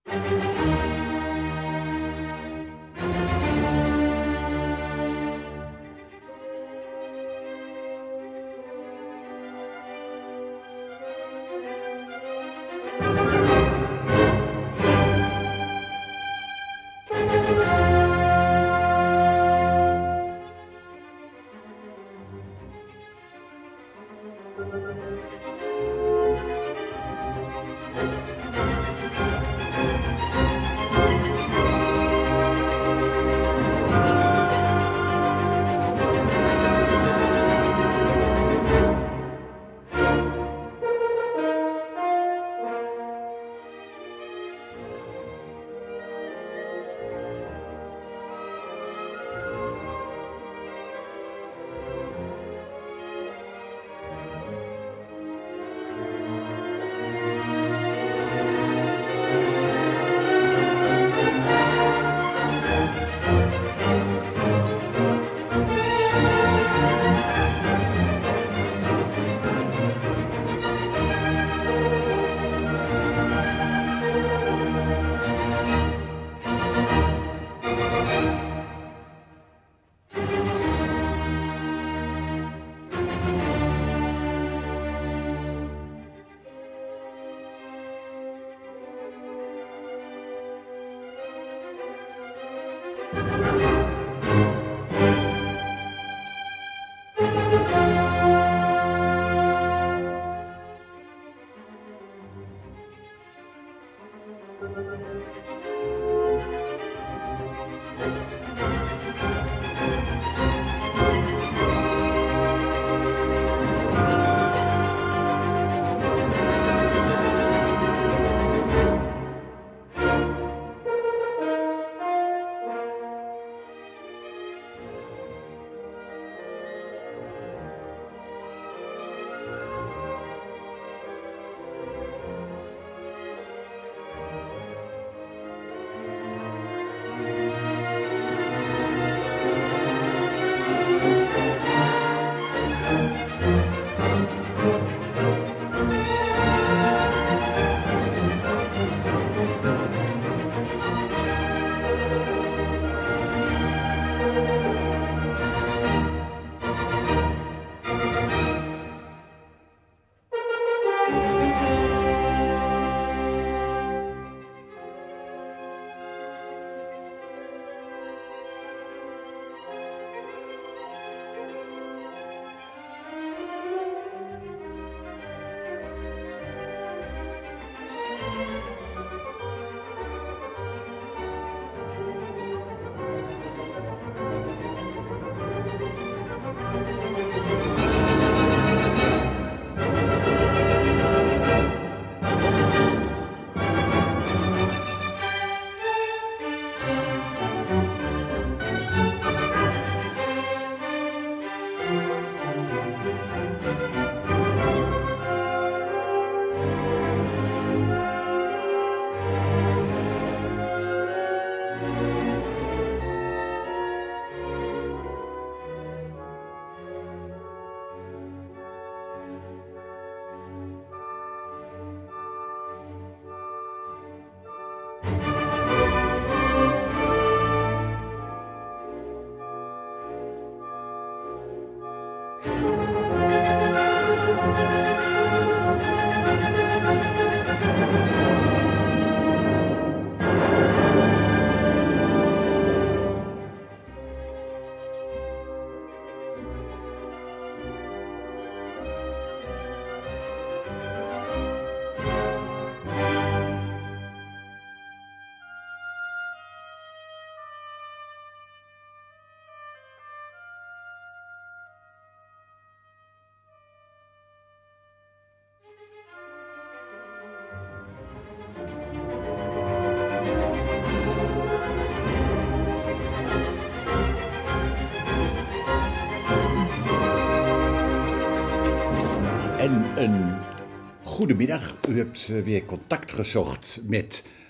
En een goedemiddag. U hebt weer contact gezocht met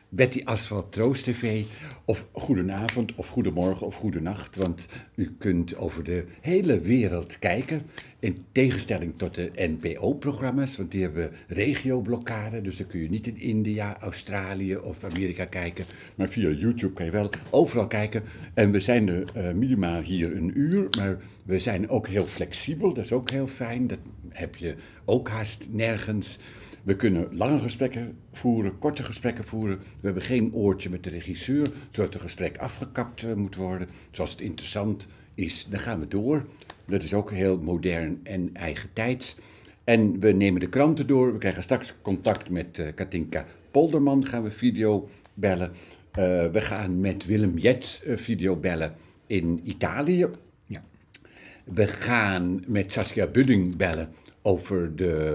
Betty Asphalt Troost TV, of goedenavond, of goedemorgen, of goedenacht. Want u kunt over de hele wereld kijken. In tegenstelling tot de NPO-programma's, want die hebben regioblokkade. Dus dan kun je niet in India, Australië of Amerika kijken. Maar via YouTube kan je wel overal kijken. En we zijn er minimaal hier een uur, maar we zijn ook heel flexibel. Dat is ook heel fijn. Dat heb je ook haast nergens. We kunnen lange gesprekken voeren, korte gesprekken voeren. We hebben geen oortje met de regisseur, zodat het gesprek afgekapt moet worden. Zoals het interessant is, dan gaan we door. Dat is ook heel modern en eigentijds. En we nemen de kranten door. We krijgen straks contact met Katinka Polderman, gaan we video bellen. We gaan met Willem Jets video bellen in Italië. Ja. We gaan met Saskia Budding bellen over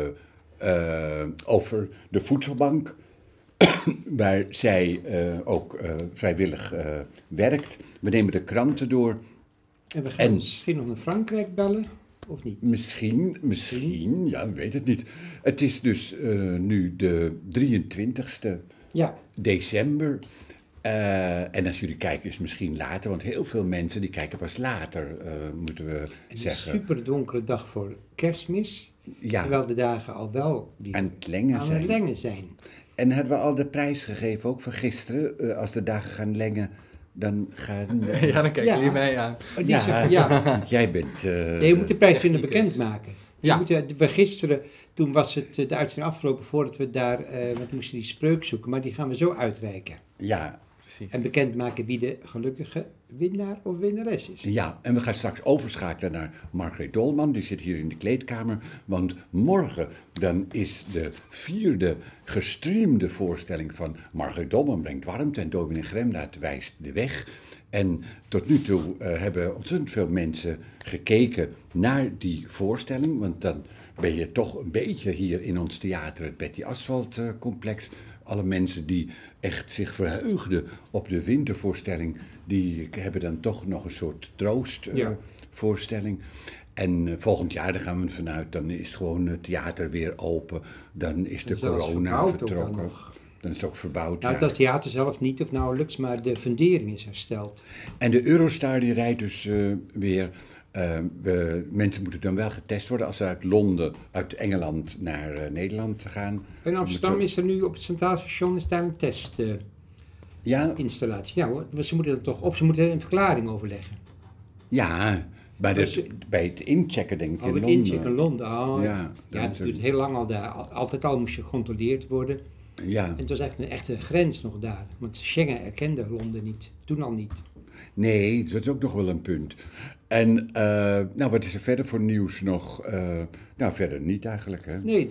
de voedselbank, waar zij ook vrijwillig werkt. We nemen de kranten door. En we gaan misschien nog naar Frankrijk bellen, of niet? Misschien, ja, ik weet het niet. Het is dus nu de 23e december. En als jullie kijken is het misschien later, want heel veel mensen die kijken pas later, moeten we zeggen. Een super donkere dag voor Kerstmis. Ja. Terwijl de dagen al wel aan het lengen zijn. En hebben we al de prijs gegeven, ook van gisteren. Als de dagen gaan lengen, dan gaan... Ja, dan kijken jullie mij aan. Want jij bent... je moet de prijswinnaar bekendmaken. Gisteren, toen was het de uitzending afgelopen voordat we daar... want we moesten die spreuk zoeken, maar die gaan we zo uitreiken. Ja, precies. En bekendmaken wie de gelukkige winnaar of winnares is. Ja, en we gaan straks overschakelen naar Margreet Dolman. Die zit hier in de kleedkamer. Want morgen dan is de 4e gestreamde voorstelling van Margreet Dolman brengt warmte en Dominee Gremdaad wijst de weg. En tot nu toe hebben ontzettend veel mensen gekeken naar die voorstelling. Want dan ben je toch een beetje hier in ons theater, het Betty Asphalt complex. Alle mensen die echt zich verheugden op de wintervoorstelling, die hebben dan toch nog een soort troostvoorstelling. En volgend jaar, daar gaan we vanuit, dan is gewoon het theater weer open. Dan is de corona vertrokken. Dan is het ook verbouwd. Nou, dat theater zelf niet of nauwelijks, maar de fundering is hersteld. En de Eurostar die rijdt dus weer. Mensen moeten dan wel getest worden als ze uit Engeland naar Nederland gaan. In Amsterdam is er nu op het Centraal Station is daar een testinstallatie. Ja hoor, ze moeten dat toch, of ze moeten een verklaring overleggen. Ja, bij het inchecken denk ik in Londen. Het inchecken in Londen, dat duurt heel lang al daar. Altijd al moest je gecontroleerd worden. Ja. En het was echt een echte grens nog daar. Want Schengen erkende Londen niet, toen al niet. Nee, dus dat is ook nog wel een punt. En wat is er verder voor nieuws nog? Verder niet eigenlijk. Hè? Nee,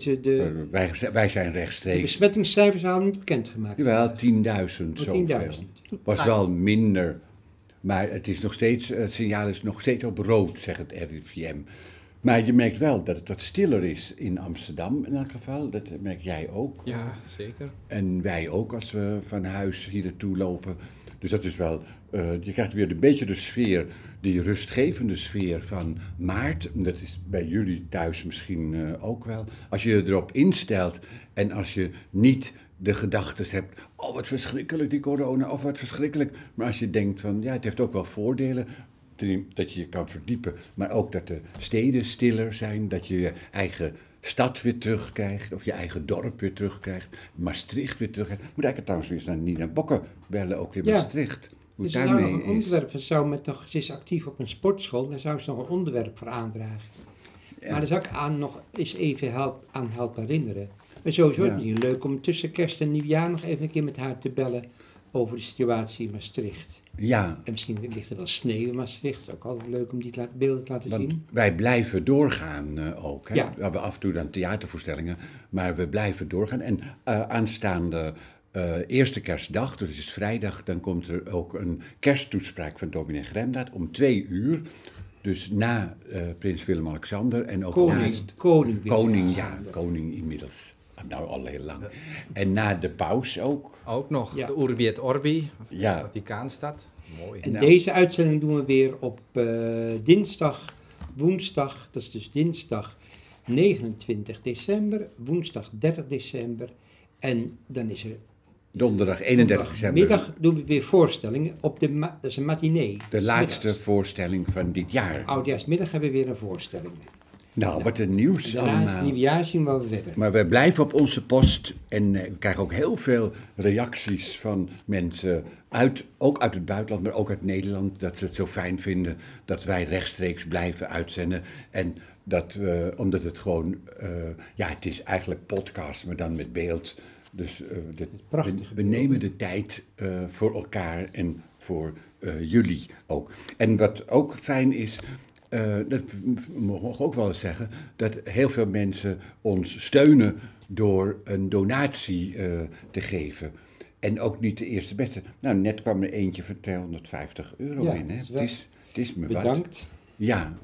wij zijn rechtstreeks. De besmettingscijfers waren niet bekendgemaakt. Jawel, 10.000 zoveel. Was wel minder. Maar het signaal is nog steeds op rood, zegt het RIVM. Maar je merkt wel dat het wat stiller is in Amsterdam in elk geval. Dat merk jij ook. Ja, zeker. En wij ook als we van huis hier naartoe lopen. Dus dat is wel... je krijgt weer een beetje de sfeer, die rustgevende sfeer van maart. Dat is bij jullie thuis misschien ook wel. Als je je erop instelt en als je niet de gedachten hebt... oh, wat verschrikkelijk die corona, of wat verschrikkelijk. Maar als je denkt van, ja, het heeft ook wel voordelen... dat je je kan verdiepen, maar ook dat de steden stiller zijn, dat je je eigen stad weer terugkrijgt, of je eigen dorp weer terugkrijgt, Maastricht weer terugkrijgt. Moet eigenlijk trouwens weer eens naar Nina Bokken bellen, ook in Maastricht. Hoe het daarmee een onderwerp, ze is actief op een sportschool, daar zou ze nog een onderwerp voor aandragen. Ja. Maar daar zou ik nog eens even aan helpen herinneren. Maar sowieso is het misschien leuk om tussen kerst en nieuwjaar nog even een keer met haar te bellen over de situatie in Maastricht. Ja. En misschien ligt er wel sneeuw in Maastricht. Het is ook altijd leuk om die beelden te laten zien. Wij blijven doorgaan ook. Hè? Ja. We hebben af en toe dan theatervoorstellingen, maar we blijven doorgaan. En aanstaande eerste kerstdag, dus het is vrijdag, dan komt er ook een kersttoespraak van Dominee Gremdaad om 2:00. Dus na prins Willem-Alexander en ook koning inmiddels. Nou, al heel lang. En na de paus ook. Ook nog de Urbi et Orbi, Vaticaanstad. Mooi. En deze uitzending doen we weer op woensdag, dat is dus dinsdag 29 december, woensdag 30 december. En dan is er Donderdag 31 december. Middag doen we weer voorstellingen op dat is een matinee. De laatste voorstelling van dit jaar. Oudejaarsmiddag hebben we weer een voorstelling. Nou, wat een nieuws Daarna allemaal. het nieuwjaar zien wat we hebben. Maar we blijven op onze post en we krijgen ook heel veel reacties van mensen, ook uit het buitenland, maar ook uit Nederland, dat ze het zo fijn vinden dat wij rechtstreeks blijven uitzenden. En dat omdat het gewoon, het is eigenlijk podcast, maar dan met beeld. Dus we nemen de tijd voor elkaar en voor jullie ook. En wat ook fijn is, dat mogen we ook wel eens zeggen, dat heel veel mensen ons steunen door een donatie te geven. En ook niet de eerste beste. Nou, net kwam er eentje van €250 in. Hè? Het is me wat. Bedankt. Ja,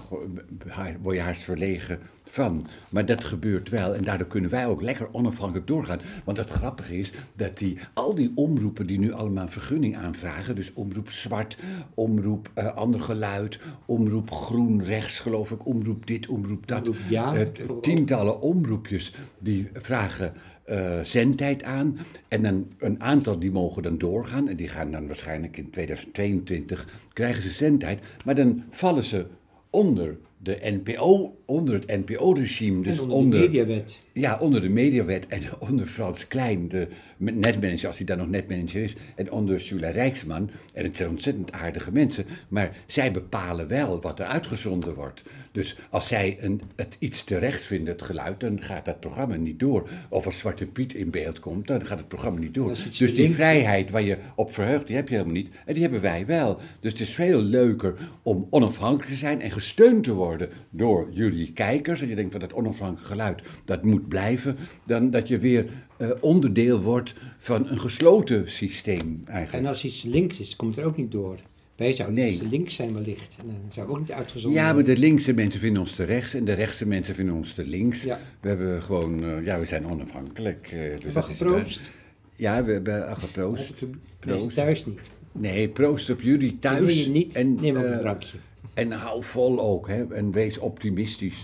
daar word je haast verlegen van. Maar dat gebeurt wel en daardoor kunnen wij ook lekker onafhankelijk doorgaan. Want het grappige is dat al die omroepen die nu allemaal een vergunning aanvragen, dus omroep zwart, omroep ander geluid, omroep groen rechts geloof ik, omroep dit, omroep dat. Tientallen omroepjes die vragen zendtijd aan en dan een aantal die mogen dan doorgaan en die gaan dan waarschijnlijk in 2022 krijgen ze zendtijd, maar dan vallen ze onder de NPO, onder het NPO-regime. Dus en onder de mediawet. Ja, onder de mediawet en onder Frans Klein, de netmanager, als hij dan nog netmanager is, en onder Sula Rijksman. En het zijn ontzettend aardige mensen, maar zij bepalen wel wat er uitgezonden wordt. Dus als zij het iets te rechts vinden, het geluid, dan gaat dat programma niet door. Of als Zwarte Piet in beeld komt, dan gaat het programma niet door. Dus die vrijheid waar je op verheugt, die heb je helemaal niet. En die hebben wij wel. Dus het is veel leuker om onafhankelijk te zijn en gesteund te worden door jullie kijkers. En je denkt van dat onafhankelijk geluid, dat moet blijven, dan dat je weer onderdeel wordt van een gesloten systeem eigenlijk. En als iets links is, komt het ook niet door. Wij zouden iets links zijn wellicht. En dan zou ook niet uitgezonden worden. Maar de linkse mensen vinden ons te rechts en de rechtse mensen vinden ons te links. Ja. We hebben gewoon, we zijn onafhankelijk. Dus wat geproost? Ja, we hebben geproost. Proost. Thuis niet. Nee, proost op jullie thuis. Wil je niet, neem ook een drankje. En hou vol ook, hè. En wees optimistisch.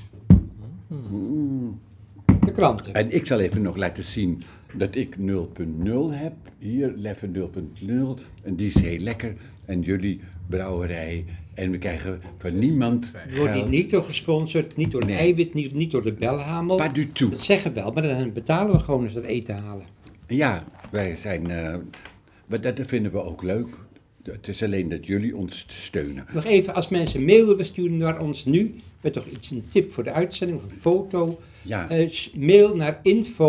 De kranten. En ik zal even nog laten zien dat ik 0.0 heb. Hier, Leffe 0.0. En die is heel lekker. En jullie brouwerij. En we krijgen van niemand Wordt die niet door gesponsord, niet door de eiwit, niet door de belhamel. Pas du tout. Dat zeggen we wel, maar dan betalen we gewoon als we het eten halen. Ja, wij zijn... maar dat vinden we ook leuk. Het is alleen dat jullie ons steunen. Nog even, als mensen mailen, we sturen naar ons nu met toch een tip voor de uitzending of een foto. Ja. Mail naar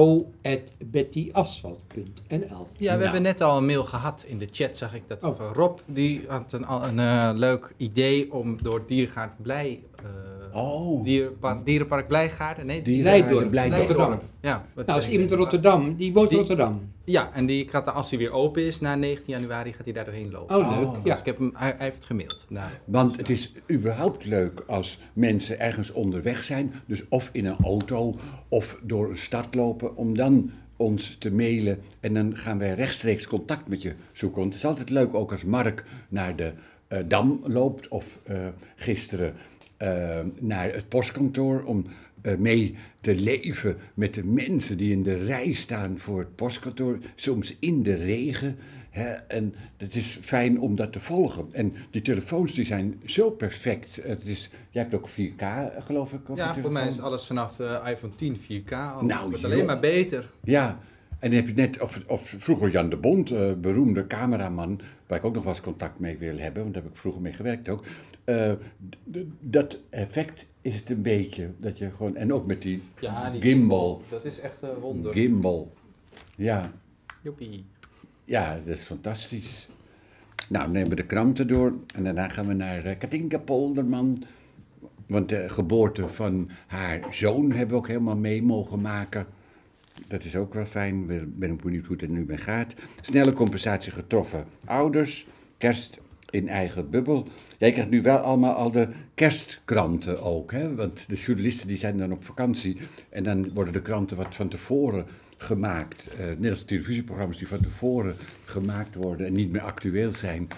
info@bettyasphalt.nl. Ja, we hebben net al een mail gehad in de chat, zag ik dat. Rob, die had een leuk idee om door Diergaard Blij... Dierenpark Blijgaarden? Nee, Blijdorp. Ja, als iemand in Rotterdam, die woont in Rotterdam. Ja, en die gaat als hij weer open is, na 19 januari, gaat hij daar doorheen lopen. Oh, leuk. Dus ik heb hij heeft het gemaild. Nou, want het is überhaupt leuk als mensen ergens onderweg zijn, dus of in een auto of door een stad lopen, om dan ons te mailen en dan gaan wij rechtstreeks contact met je zoeken. Want het is altijd leuk ook als Mark naar de Dam loopt of gisteren naar het postkantoor om mee te leven met de mensen die in de rij staan voor het postkantoor, soms in de regen. Hè, en het is fijn om dat te volgen. En die telefoons die zijn zo perfect. Jij hebt ook 4K, geloof ik, op ja, de voor mij is alles vanaf de iPhone 10 4K. Nou, wordt alleen maar beter. Ja. En dan heb je net, of vroeger Jan de Bond, beroemde cameraman, waar ik ook nog wel eens contact mee wil hebben, want daar heb ik vroeger mee gewerkt ook. Dat effect is het een beetje, dat je gewoon, en ook met die gimbal. Dat is echt een wonder. Gimbal, ja. Joepie. Ja, dat is fantastisch. Nou, dan nemen we de kranten door en daarna gaan we naar Katinka Polderman. Want de geboorte van haar zoon hebben we ook helemaal mee mogen maken. Dat is ook wel fijn. Ik ben benieuwd hoe het er nu mee gaat. Snelle compensatie getroffen ouders. Kerst in eigen bubbel. Jij krijgt nu wel allemaal al de kerstkranten ook. Hè? Want de journalisten die zijn dan op vakantie. En dan worden de kranten wat van tevoren gemaakt. Net als televisieprogramma's die van tevoren gemaakt worden. En niet meer actueel zijn.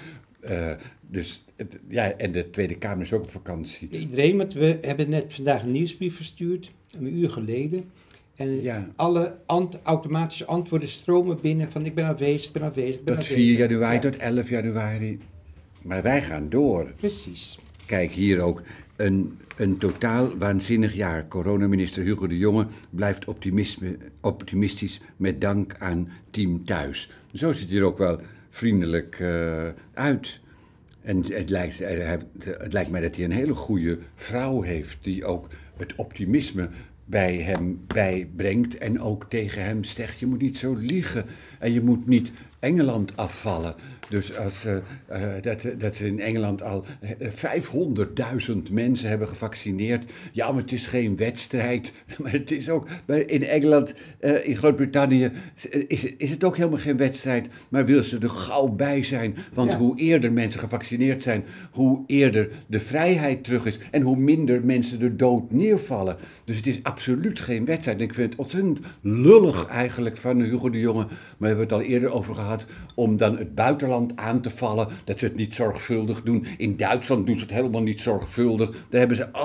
En de Tweede Kamer is ook op vakantie. Iedereen, want we hebben net vandaag een nieuwsbrief verstuurd. Een uur geleden. En Ja. alle automatische antwoorden stromen binnen van ik ben afwezig, ik ben afwezig, ik ben Tot afwezig. 4 januari, Ja, tot 11 januari. Maar wij gaan door. precies. Kijk hier ook. Een totaal waanzinnig jaar. Coronaminister Hugo de Jonge blijft optimistisch met dank aan Team Thuis. Zo ziet hij er ook wel vriendelijk uit. En het lijkt mij dat hij een hele goede vrouw heeft die ook het optimisme bij hem bijbrengt en ook tegen hem zegt, je moet niet zo liegen en je moet niet Engeland afvallen. Dus als, dat ze in Engeland al 500.000 mensen hebben gevaccineerd. Ja, maar het is geen wedstrijd. Maar het is ook, maar in Engeland, in Groot-Brittannië, is het ook helemaal geen wedstrijd. Maar wil ze er gauw bij zijn. Want hoe eerder mensen gevaccineerd zijn, hoe eerder de vrijheid terug is. En hoe minder mensen er dood neervallen. Dus het is absoluut geen wedstrijd. En ik vind het ontzettend lullig eigenlijk van Hugo de Jonge. Maar we hebben het al eerder over gehad. Om dan het buitenland aan te vallen, dat ze het niet zorgvuldig doen. In Duitsland doen ze het helemaal niet zorgvuldig. Daar hebben ze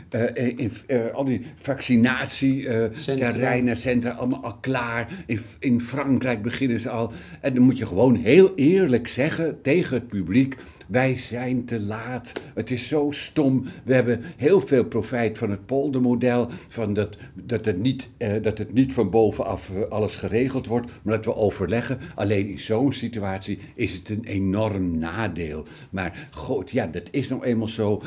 al die vaccinatieterreinen, centra allemaal al klaar. In Frankrijk beginnen ze al. En dan moet je gewoon heel eerlijk zeggen tegen het publiek, wij zijn te laat. Het is zo stom. We hebben heel veel profijt van het poldermodel, van dat het niet van bovenaf alles geregeld wordt, maar dat we overleggen. Alleen in zo'n situatie is het een enorm nadeel. Maar goed, ja, dat is nou eenmaal zo.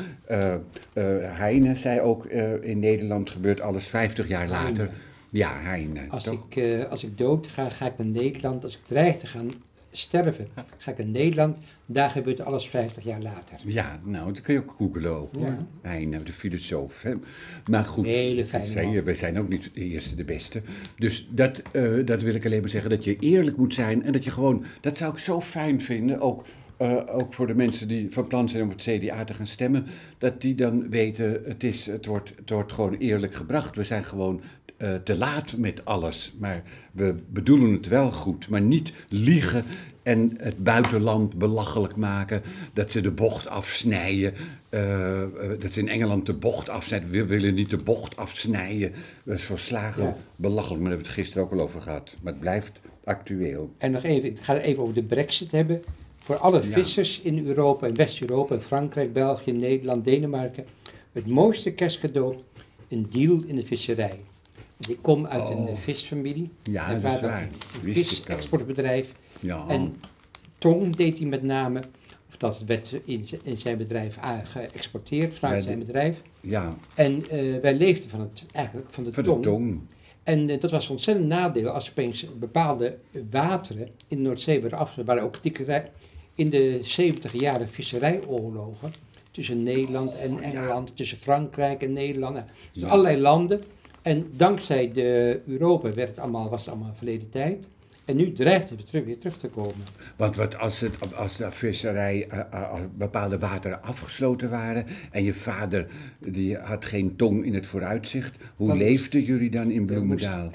Heine zei ook, in Nederland gebeurt alles 50 jaar later. Ja, Heine. Als ik dood ga, ga ik naar Nederland. Als ik dreig te gaan sterven, ga ik naar Nederland. Daar gebeurt alles 50 jaar later. Ja, nou, dat kun je ook googlen ook. Ja. Heine, de filosoof. Hè. Maar goed, Hele fijne man. wij zijn ook niet de eerste, de beste. Dus dat wil ik alleen maar zeggen, dat je eerlijk moet zijn. En dat je gewoon, dat zou ik zo fijn vinden, ook voor de mensen die van plan zijn om het CDA te gaan stemmen, dat die dan weten, het wordt gewoon eerlijk gebracht. We zijn gewoon te laat met alles, maar we bedoelen het wel goed, maar niet liegen en het buitenland belachelijk maken, dat ze de bocht afsnijden, dat ze in Engeland de bocht afsnijden. We willen niet de bocht afsnijden. Dat is volslagen belachelijk, maar daar hebben we het gisteren ook al over gehad. Maar het blijft actueel. En nog even, ik ga het even over de Brexit hebben. Voor alle vissers in Europa, in West-Europa, Frankrijk, België, Nederland, Denemarken, het mooiste kerstcadeau, een deal in de visserij. Ik kom uit een visfamilie. Ja, Mijn dat is vader waar. had een Wist ik al. visexportbedrijf. Ja. En tong deed hij met name, of dat werd in zijn bedrijf geëxporteerd, vanuit zijn bedrijf. Ja, En wij leefden van de voor tong. de tong. En dat was een ontzettend nadeel als opeens bepaalde wateren in de Noordzee werden afgesloten. Er waren ook in de 70 jaren visserijoorlogen tussen Nederland en Engeland, tussen Frankrijk en Nederland. Dus allerlei landen. En dankzij de Europa was het allemaal verleden tijd. En nu dreigt het weer terug te komen. Want als de visserij, bepaalde wateren afgesloten waren en je vader die had geen tong in het vooruitzicht, hoe leefden jullie dan in Bloemendaal?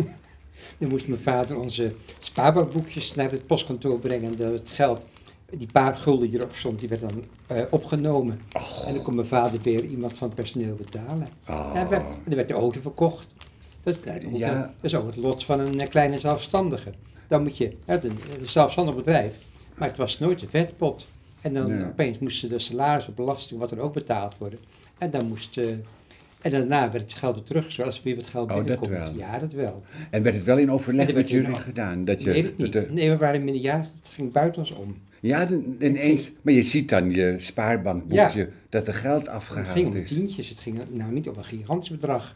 Dan moest mijn vader onze spaarbankboekjes naar het postkantoor brengen. En het geld, die paar gulden die erop stond, die werd dan opgenomen. En dan kon mijn vader weer iemand van het personeel betalen. En dan werd de auto verkocht. Dat is ook het lot van een kleine zelfstandige. Dan moet je, een zelfstandig bedrijf, maar het was nooit een vetpot. En dan opeens moesten de salaris of belasting, wat er ook betaald worden. En dan en daarna werd het geld weer teruggezocht als er weer wat geld binnenkomt. Dat wel. Ja, dat wel. En werd het wel in overleg met jullie gedaan? Nee, we waren minderjarig, het ging buiten ons om. Ja, ineens, maar je ziet dan je spaarbankboekje dat er geld afgehaald is. Het ging om tientjes, het ging nou niet om een gigantisch bedrag.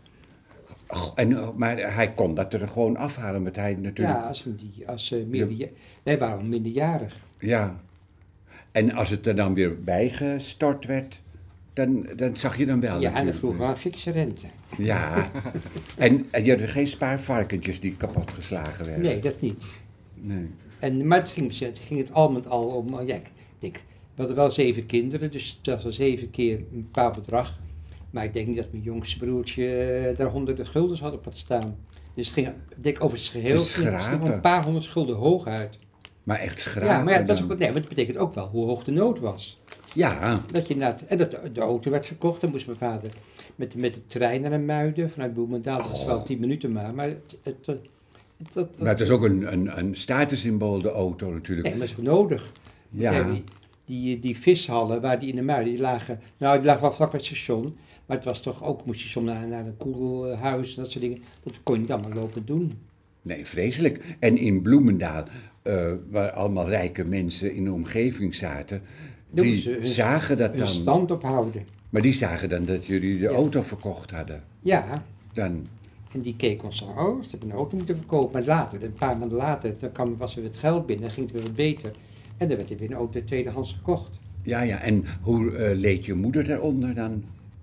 Maar hij kon dat er gewoon afhalen, met hij natuurlijk. Ja, wij waren al minderjarig. Ja, en als het er dan weer bijgestort werd, dan zag je dan wel. Ja, en dan vroeg we een fikse rente. Ja, en je had geen spaarvarkentjes die kapot geslagen werden? Nee, dat niet. Nee. Maar het ging het al met al om, we hadden wel 7 kinderen, dus dat was al 7 keer een bepaald bedrag. Maar ik denk niet dat mijn jongste broertje daar honderden guldens had op had staan. Dus het ging, ik denk over het geheel, een paar 100 gulden hoog uit. Maar echt schrapen? Ja, maar dat betekent ook wel hoe hoog de nood was. Ja, En de auto werd verkocht. Dan moest mijn vader met de trein naar Muiden vanuit Bloemendaal. Dat is wel 10 minuten maar maar het is ook een statussymbool, de auto natuurlijk. Nee, maar dat is ook nodig. Ja. Die vishallen waar die in de Muiden, die lagen wel vlak bij het station. Maar het was toch ook, moest je soms naar een koelhuis en dat soort dingen. Dat kon je niet allemaal lopen doen. Nee, vreselijk. En in Bloemendaal, waar allemaal rijke mensen in de omgeving zaten, die zagen dat dan. Hun stand ophouden. Maar die zagen dan dat jullie de auto verkocht hadden. Ja. Dan. En die keek ons aan, ze hebben een auto moeten verkopen. Maar later, een paar maanden later, was er weer het geld binnen, dan ging het weer wat beter. En dan werd er weer een auto tweedehands gekocht. Ja, en hoe leed je moeder daaronder dan?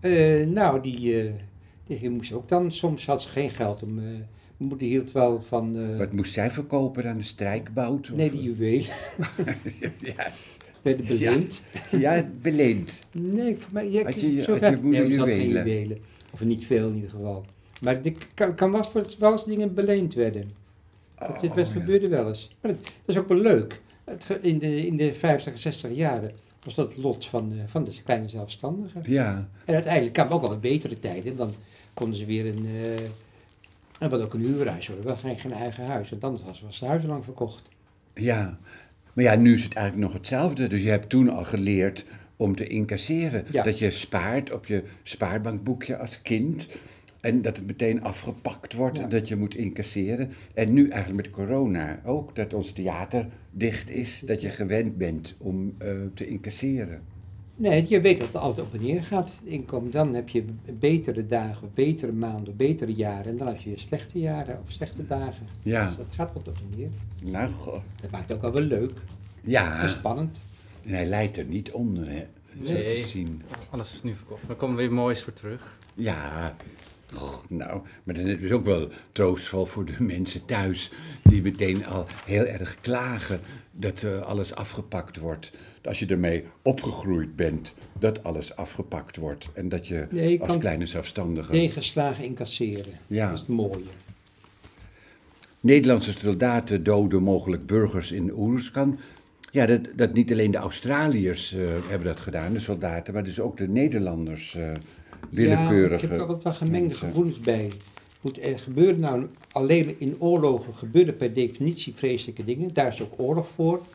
Die moest ook dan, soms had ze geen geld om... mijn moeder hield wel van... Wat moest zij verkopen dan, de strijkbout? Nee, die juwelen. Ja. Werden beleend. Ja, beleend. Nee, voor mij... Had je moeder juwelen? Juwelen? Of niet veel in ieder geval. Maar het kan wel eens dingen beleend werden. Dat gebeurde wel eens. Maar dat is ook wel leuk. In de 50 en 60 jaren was dat het lot van de kleine zelfstandigen. Ja. En uiteindelijk kwamen ook wel betere tijden. Dan konden ze weer en wat ook een huurhuis worden. Wel geen eigen huis. Want anders was het huis lang verkocht. Ja. Maar ja, nu is het eigenlijk nog hetzelfde. Dus je hebt toen al geleerd om te incasseren. Ja. Dat je spaart op je spaarbankboekje als kind. En dat het meteen afgepakt wordt en dat je moet incasseren. En nu eigenlijk met corona ook, dat ons theater dicht is. Dat je gewend bent om te incasseren. Nee, je weet dat het altijd op en neer gaat, het inkomen. Dan heb je betere dagen, betere maanden, betere jaren. En dan heb je slechte jaren of slechte dagen. Ja. Dus dat gaat wat op en neer. Nou, goh. Dat maakt het ook wel weer leuk. Ja. En spannend. En hij lijdt er niet onder, hè. Zo te zien. Alles is nu verkocht. Dan komen weer moois voor terug. Ja. Nou, maar dan is het ook wel troostvol voor de mensen thuis die meteen al heel erg klagen dat alles afgepakt wordt. Als je ermee opgegroeid bent, dat alles afgepakt wordt. En dat je als kleine zelfstandige... Tegenslagen incasseren, ja. Dat is het mooie. Nederlandse soldaten doden mogelijk burgers in Oeruzkan. Ja, dat niet alleen de Australiërs hebben dat gedaan, de soldaten, maar dus ook de Nederlanders... willekeurige. Ja, ik heb er wel gemengde gevoelens bij. Moet er gebeuren nou alleen in oorlogen gebeuren per definitie vreselijke dingen. Daar is ook oorlog voor.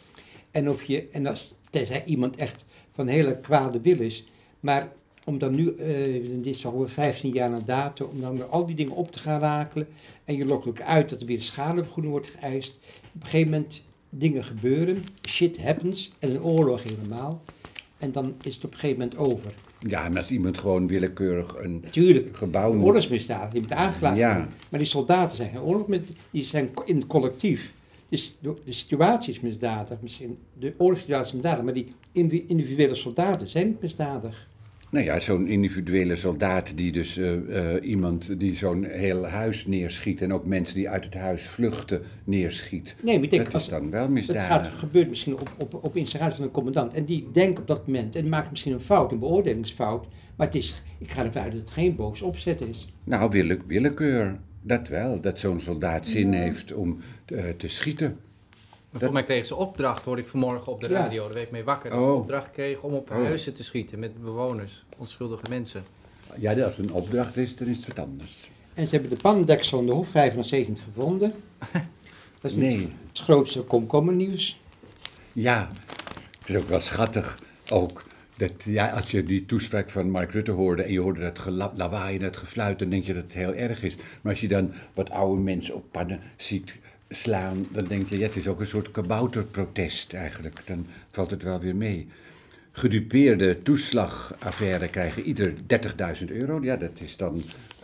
Tenzij iemand echt van hele kwade wil is. Maar om dan nu, dit is alweer 15 jaar na dato, om dan al die dingen op te gaan rakelen. En je lokt ook uit dat er weer schadevergoeding wordt geëist. Op een gegeven moment dingen gebeuren. Shit happens. En een oorlog helemaal. En dan is het op een gegeven moment over. Ja, maar als iemand gewoon willekeurig een gebouw... Natuurlijk, oorlogsmisdaden, die moeten aangeklaagd worden. Ja. Maar die soldaten zijn geen oorlog, die zijn in het collectief. Dus de situatie is misdadig, misschien de oorlogssituatie is misdadig, maar die individuele soldaten zijn niet misdadig. Nou ja, zo'n individuele soldaat die dus iemand die zo'n heel huis neerschiet en ook mensen die uit het huis vluchten neerschiet. Nee, maar ik denk, dat is dan wel misdadig. Het gebeurt misschien op instigatie van een commandant en die denkt op dat moment en maakt misschien een fout, een beoordelingsfout, maar ik ga ervan uit dat het geen boos opzet is. Nou, willekeur, dat wel, dat zo'n soldaat zin heeft om te schieten. Volgens mij kregen ze opdracht, hoorde ik vanmorgen op de radio, daar werd ik mee wakker. Dat ze opdracht kregen om op huizen te schieten met bewoners, onschuldige mensen. Ja, als het een opdracht is, dan is het wat anders. En ze hebben de pannendeksel in de Hof 75 gevonden. Dat is het grootste komkommernieuws. Ja, het is ook wel schattig ook. Als je die toespraak van Mark Rutte hoorde en je hoorde dat lawaai en dat gefluit, dan denk je dat het heel erg is. Maar als je dan wat oude mensen op pannen ziet slaan, dan denk je, ja, het is ook een soort kabouterprotest eigenlijk. Dan valt het wel weer mee. Gedupeerde toeslagaffaire krijgen ieder 30.000 euro. Ja, dat is dan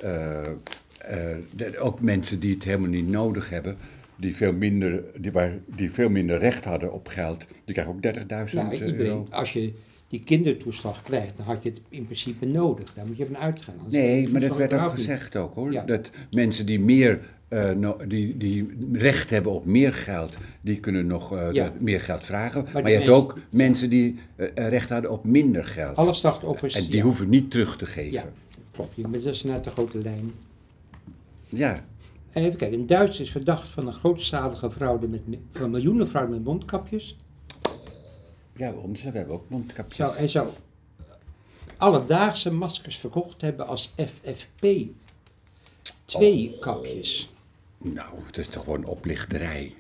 ook mensen die het helemaal niet nodig hebben, die veel minder recht hadden op geld, die krijgen ook 30.000 euro. Als je die kindertoeslag krijgt, dan had je het in principe nodig. Daar moet je van uitgaan. Nee, maar dat werd ook gezegd ook hoor. Ja. Dat mensen die meer die recht hebben op meer geld, die kunnen nog meer geld vragen. Maar je hebt ook mensen die recht hadden op minder geld. Alle slachtoffers. En die hoeven niet terug te geven. Ja, klopt. Dat is net de grote lijn. Ja. En even kijken, een Duitser is verdacht van een grootzalige fraude van miljoenen fraude met mondkapjes. Ja, onze, we hebben ook mondkapjes. En zou alledaagse maskers verkocht hebben als FFP. 2 kapjes. Nou, het is toch gewoon oplichterij.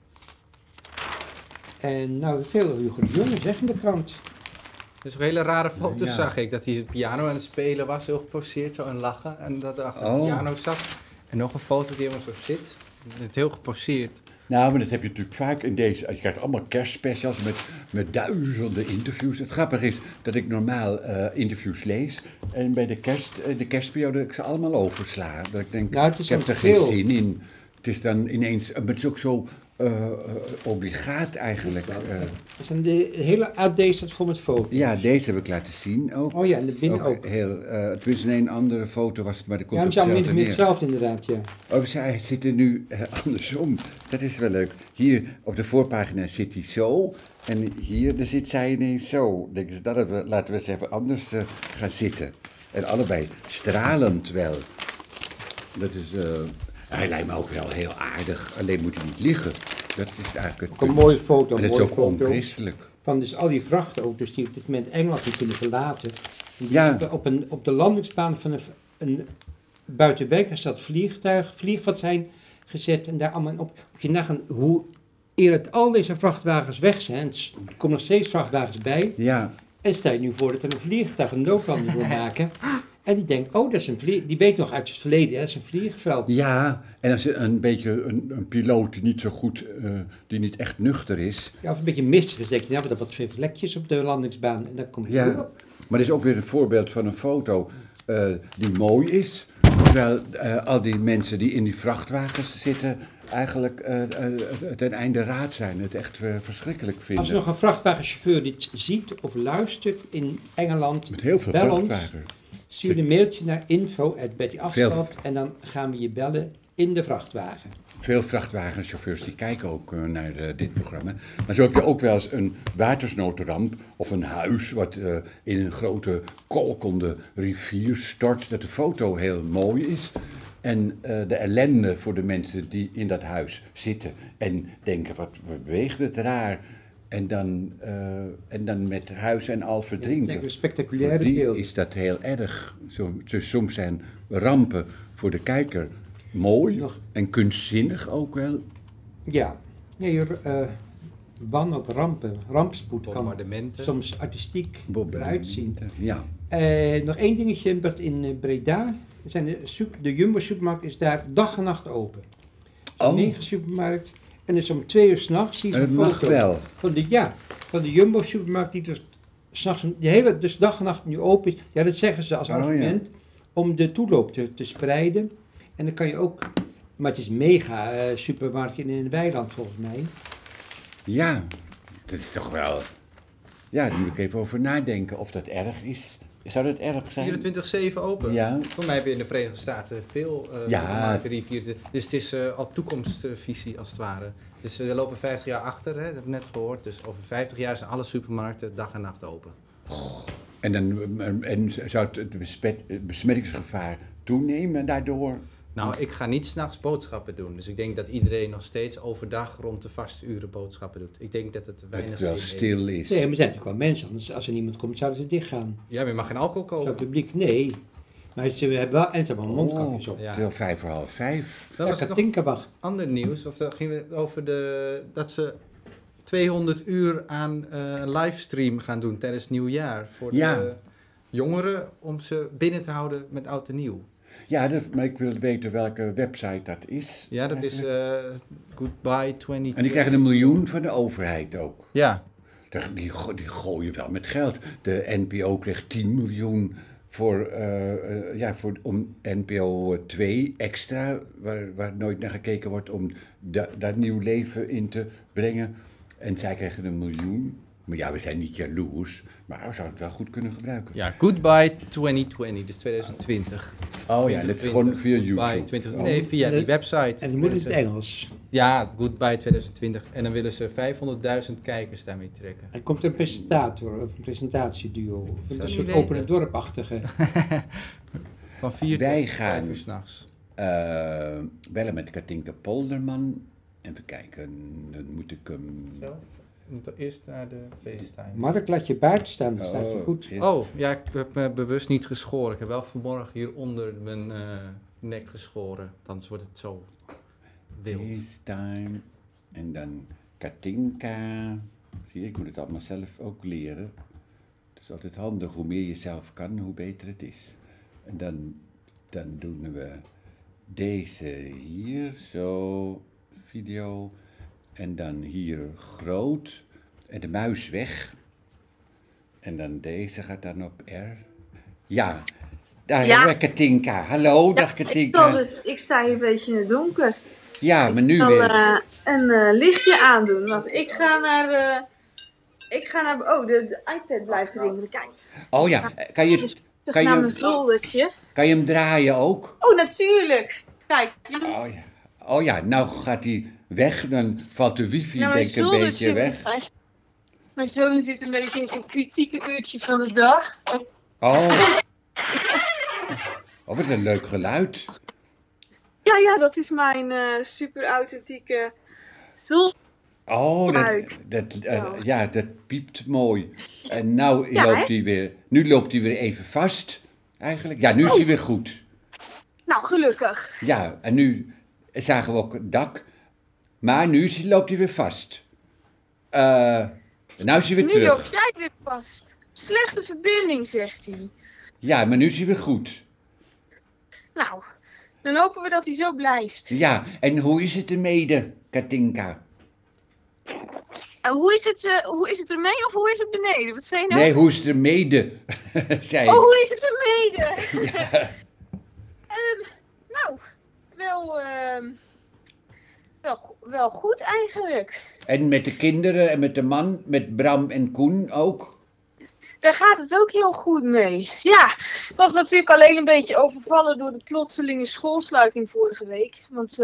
En nou, veel Hugo de Jonge zeg in de krant. Dus hele rare foto's Ja. zag ik. Dat hij het piano aan het spelen was, heel geposeerd, zo en lachen. En dat er achter de piano zat. En nog een foto die helemaal zo zit. Het is heel geposeerd. Nou, maar dat heb je natuurlijk vaak in deze... Je krijgt allemaal kerstspecials met duizenden interviews. Het grappige is dat ik normaal interviews lees. En bij de kerstperiode ik ze allemaal oversla. Dat ik denk, Nou, het is ik heb dan er geen veel. zin in. Het is dan ineens... Maar het is ook zo obligaat eigenlijk. Dus dan de hele AD staat vol met foto's. Ja, deze heb ik laten zien ook. Oh ja, en de binnen ook. Tenminste, een andere foto was het, maar dat komt Ja, op maar zou hetzelfde min neer. hetzelfde inderdaad, ja. Oh, zij zitten nu andersom. Dat is wel leuk. Hier op de voorpagina zit hij zo. En hier daar zit zij ineens zo. Denk ik, laten we eens even anders gaan zitten. En allebei stralend wel. Dat is, hij lijkt me ook wel heel aardig. Alleen moet hij niet liegen. Dat is eigenlijk het Ook een punt. mooie foto. En dat is mooie ook foto onchristelijk. van dus al die vrachtauto's die op dit moment Engeland niet kunnen verlaten. Die Ja. op de landingsbaan van een buitenwijk, daar staat vliegvat zijn gezet en daar allemaal op. Moet je nagaan hoe eer het al deze vrachtwagens weg zijn, er komen nog steeds vrachtwagens bij. Ja, En stel je nu voor dat er een vliegtuig een noodlanding wil maken. En die denkt, oh, dat is die weet nog uit het verleden, dat is een vliegveld. ja. En als een beetje een piloot die niet zo goed, die niet echt nuchter is. Ja, of een beetje mistig is, denk je, nou, wat veel vlekjes op de landingsbaan. En dan kom je Ja, op. maar er is ook weer een voorbeeld van een foto die mooi is. Terwijl al die mensen die in die vrachtwagens zitten eigenlijk ten einde raad zijn. Het echt verschrikkelijk vinden. Als er nog een vrachtwagenchauffeur dit ziet of luistert in Engeland, Met heel veel bel ons. vrachtwagens. Stuur een mailtje naar info@bettyafstand en dan gaan we je bellen in de vrachtwagen. Veel vrachtwagenchauffeurs die kijken ook naar dit programma. Maar zo heb je ook wel eens een watersnoodramp of een huis wat in een grote kolkende rivier stort. Dat de foto heel mooi is. En de ellende voor de mensen die in dat huis zitten en denken, wat beweegt het raar. En dan met huis en al Dat verdrinken. zijn Voor spectaculaire die beelden. is dat heel erg. Dus soms zijn rampen voor de kijker mooi Nog- en kunstzinnig ook wel. Ja, nee, wanhoop rampen, rampspoed kan Bombardementen. soms artistiek eruit zien. Ja. Nog één dingetje, dat in Breda, zijn de Jumbo-supermarkt is daar dag en nacht open. Oh. Een mega supermarkt. En dus om 2 uur s'nachts zie je En zo'n dat mag foto wel. van de Jumbo-supermarkt die dus s'nachts, dus dag en nacht nu open is. Ja, dat zeggen ze als Oh, argument om de toeloop te spreiden. En dan kan je ook, maar het is mega supermarkt in een weiland volgens mij. Ja, dat is toch wel... Ja, daar moet ik even over nadenken of dat erg is. Zou dat erg zijn? 24/7 open. Ja. Voor mij heb je in de Verenigde Staten veel Ja. supermarkten die 24. Dus het is al toekomstvisie als het ware. Dus we lopen 50 jaar achter, hè, dat heb ik net gehoord. Dus over 50 jaar zijn alle supermarkten dag en nacht open. En zou het besmettingsgevaar toenemen daardoor? Nou, ik ga niet 's nachts boodschappen doen. Dus ik denk dat iedereen nog steeds overdag rond de vaste uren boodschappen doet. Ik denk dat het Dat weinig het wel zin stil heeft. is. Nee, maar er zijn natuurlijk wel mensen, anders als er niemand komt zouden ze dicht gaan. Ja, maar je mag geen alcohol Zou kopen. het publiek, nee. Maar ze hebben wel, en ze hebben mondkapjes op. Ja. Terwijl 5:30. Dan Ja, was er nog Katinka ander nieuws. Of dan gingen we over dat ze 200 uur aan livestream gaan doen tijdens het nieuwjaar. Voor Ja. de jongeren, om ze binnen te houden met oud en nieuw. Ja, maar ik wil weten welke website dat is. Ja, dat is Goodbye 2020. En die krijgen 1 miljoen van de overheid ook. Ja, Die gooien wel met geld. De NPO kreeg 10 miljoen om NPO 2 extra, waar nooit naar gekeken wordt, om daar nieuw leven in te brengen. En zij kregen 1 miljoen. Maar ja, we zijn niet jaloers, maar we zouden het wel goed kunnen gebruiken. ja, Goodbye 2020, dus 2020. Oh ja, dat is gewoon via Goodbye YouTube. 20, Oh. nee, via die website. En die moet in het Willen ze- Engels. Ja, Goodbye 2020. En dan willen ze 500.000 kijkers daarmee trekken. Er komt een presentator, of een presentatieduo. Of Zou een niet soort weten. opene dorpachtige. Van 4 Wij tot 5 gaan- uur s'nachts. Bellen met Katinka Polderman. Even kijken, dan moet ik hem... Zelf? moet eerst naar de FaceTime. Mark, laat je buiten staan, dan staat je goed. yes. Oh, ja, ik heb me bewust niet geschoren. Ik heb wel vanmorgen hier onder mijn nek geschoren. Anders wordt het zo wild. FaceTime. En dan Katinka. Zie je, ik moet het allemaal zelf ook leren. Het is altijd handig. Hoe meer je zelf kan, hoe beter het is. En dan doen we deze hier, zo, video. En dan hier groot. En de muis weg. En dan deze gaat dan op R. Ja, daar Ja. hebben we Katinka. Hallo, dag Katinka. Ik sta hier een beetje in het donker. Ja, maar nu Ik weer. zal een lichtje aandoen, want ik ga naar... Oh, de iPad blijft rinkelen. Kijk, Oh ja, kan terug je, naar mijn zoldertje. kan je hem draaien ook? Oh, natuurlijk. Kijk, Oh ja, nou gaat hij weg, dan valt de wifi naar denk ik een beetje weg. Mijn zoon zit een beetje in zijn kritieke uurtje van de dag. Oh. Oh, wat een leuk geluid. Ja, dat is mijn super authentieke zolder. Oh, Luik. ja, dat piept mooi. En nou Ja, loopt hij weer, nu loopt hij weer even vast, eigenlijk. Ja, nu is hij weer goed. Nou, gelukkig. Ja, en nu zagen we ook het dak, maar nu loopt hij weer vast. Nou is hij weer Nu terug. loop jij weer vast. Slechte verbinding, zegt hij. Ja, maar nu is hij weer goed. Nou, dan hopen we dat hij zo blijft. Ja, en hoe is het ermee, Katinka? En hoe is het ermee of hoe is het beneden? Wat zei je nou? Nee, hoe is het ermee? Zei Oh, ik. hoe is het ermee? Nou, wel goed eigenlijk. En met de kinderen en met de man, met Bram en Koen ook? Daar gaat het ook heel goed mee. Ja, ik was natuurlijk alleen een beetje overvallen door de plotselinge schoolsluiting vorige week. Want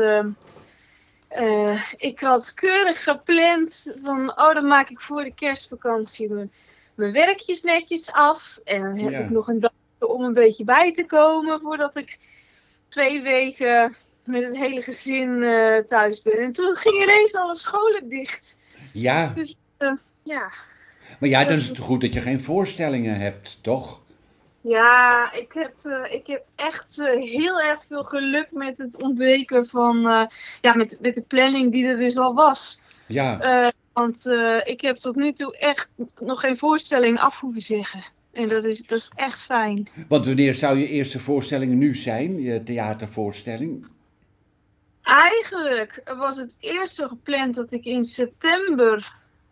ik had keurig gepland van, dan maak ik voor de kerstvakantie mijn werkjes netjes af. En dan heb Ja. ik nog een dag om een beetje bij te komen voordat ik 2 weken met het hele gezin thuis ben. En toen ging ineens alle scholen dicht. Ja, Dus ja. maar ja, dan is het goed dat je geen voorstellingen hebt, toch? Ja, ik heb echt heel erg veel geluk met het ontbreken van, met de planning die er dus al was. Ja, Want ik heb tot nu toe echt nog geen voorstelling af hoeven zeggen. En dat is echt fijn. want wanneer zou je eerste voorstelling nu zijn, je theatervoorstelling? Eigenlijk was het eerste gepland dat ik in september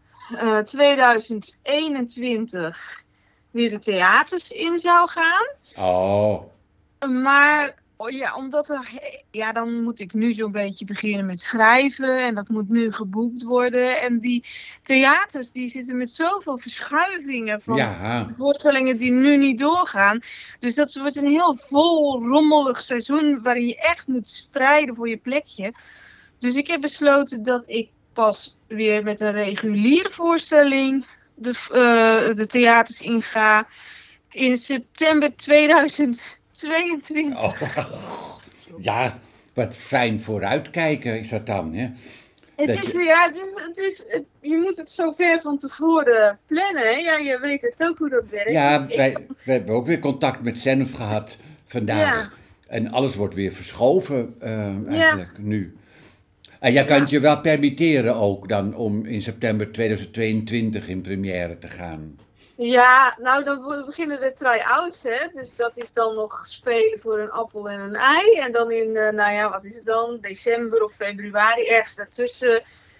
2021 weer de theaters in zou gaan. Oh, Maar omdat dan moet ik nu zo'n beetje beginnen met schrijven en dat moet nu geboekt worden. En die theaters die zitten met zoveel verschuivingen van ja. voorstellingen die nu niet doorgaan. Dus dat wordt een heel vol, rommelig seizoen waarin je echt moet strijden voor je plekje. Dus ik heb besloten dat ik pas weer met een reguliere voorstelling de theaters inga in september 2022. Oh. Ja, wat fijn vooruitkijken is dat dan, hè? Je moet het zo ver van tevoren plannen. Hè? Ja, je weet het ook hoe dat werkt. Ja, we hebben ook weer contact met Senf gehad vandaag. Ja. En alles wordt weer verschoven eigenlijk nu. En jij kan het je wel permitteren ook dan om in september 2022 in première te gaan. Ja, nou dan beginnen de try-outs, hè. Dus dat is dan nog spelen voor een appel en een ei. En dan in, wat is het dan? December of februari, ergens daartussen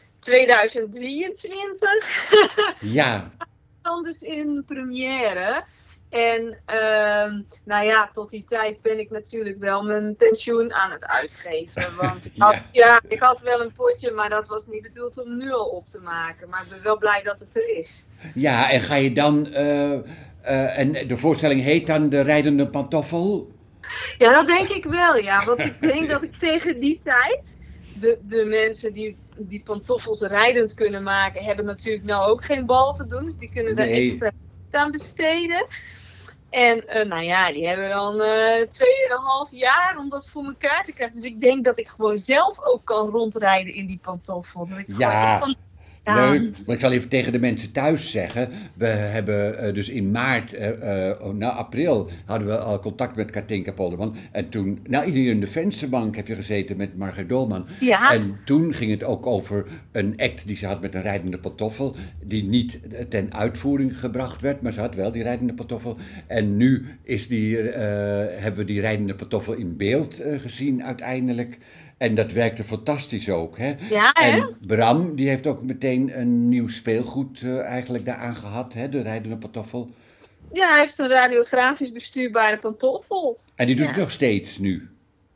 2023. Ja, Dan dus in première. En tot die tijd ben ik natuurlijk wel mijn pensioen aan het uitgeven. Want ik had wel een potje, maar dat was niet bedoeld om nu al op te maken. Maar ik ben wel blij dat het er is. ja, en ga je dan... en de voorstelling heet dan De Rijdende Pantoffel? Ja, dat denk ik wel, ja. Want ik denk dat ik tegen die tijd... De mensen die pantoffels rijdend kunnen maken... hebben natuurlijk nou ook geen bal te doen. Dus die kunnen daar extra aan besteden. En die hebben dan 2,5 jaar om dat voor elkaar te krijgen. Dus ik denk dat ik gewoon zelf ook kan rondrijden in die pantoffel. Dat ik Ja. Leuk. Maar ik zal even tegen de mensen thuis zeggen. We hebben dus in maart, april, hadden we al contact met Katinka Polderman. En toen, hier in de vensterbank heb je gezeten met Margriet Dolman. Ja. En toen ging het ook over een act die ze had met een rijdende pantoffel. Die niet ten uitvoering gebracht werd, maar ze had wel die rijdende pantoffel. En nu hebben we die rijdende pantoffel in beeld gezien uiteindelijk. En dat werkte fantastisch ook. Hè? Ja, hè? En Bram, die heeft ook meteen een nieuw speelgoed eigenlijk daaraan gehad, hè? De rijdende pantoffel. Ja, hij heeft een radiografisch bestuurbare pantoffel. En die doet het nog steeds nu.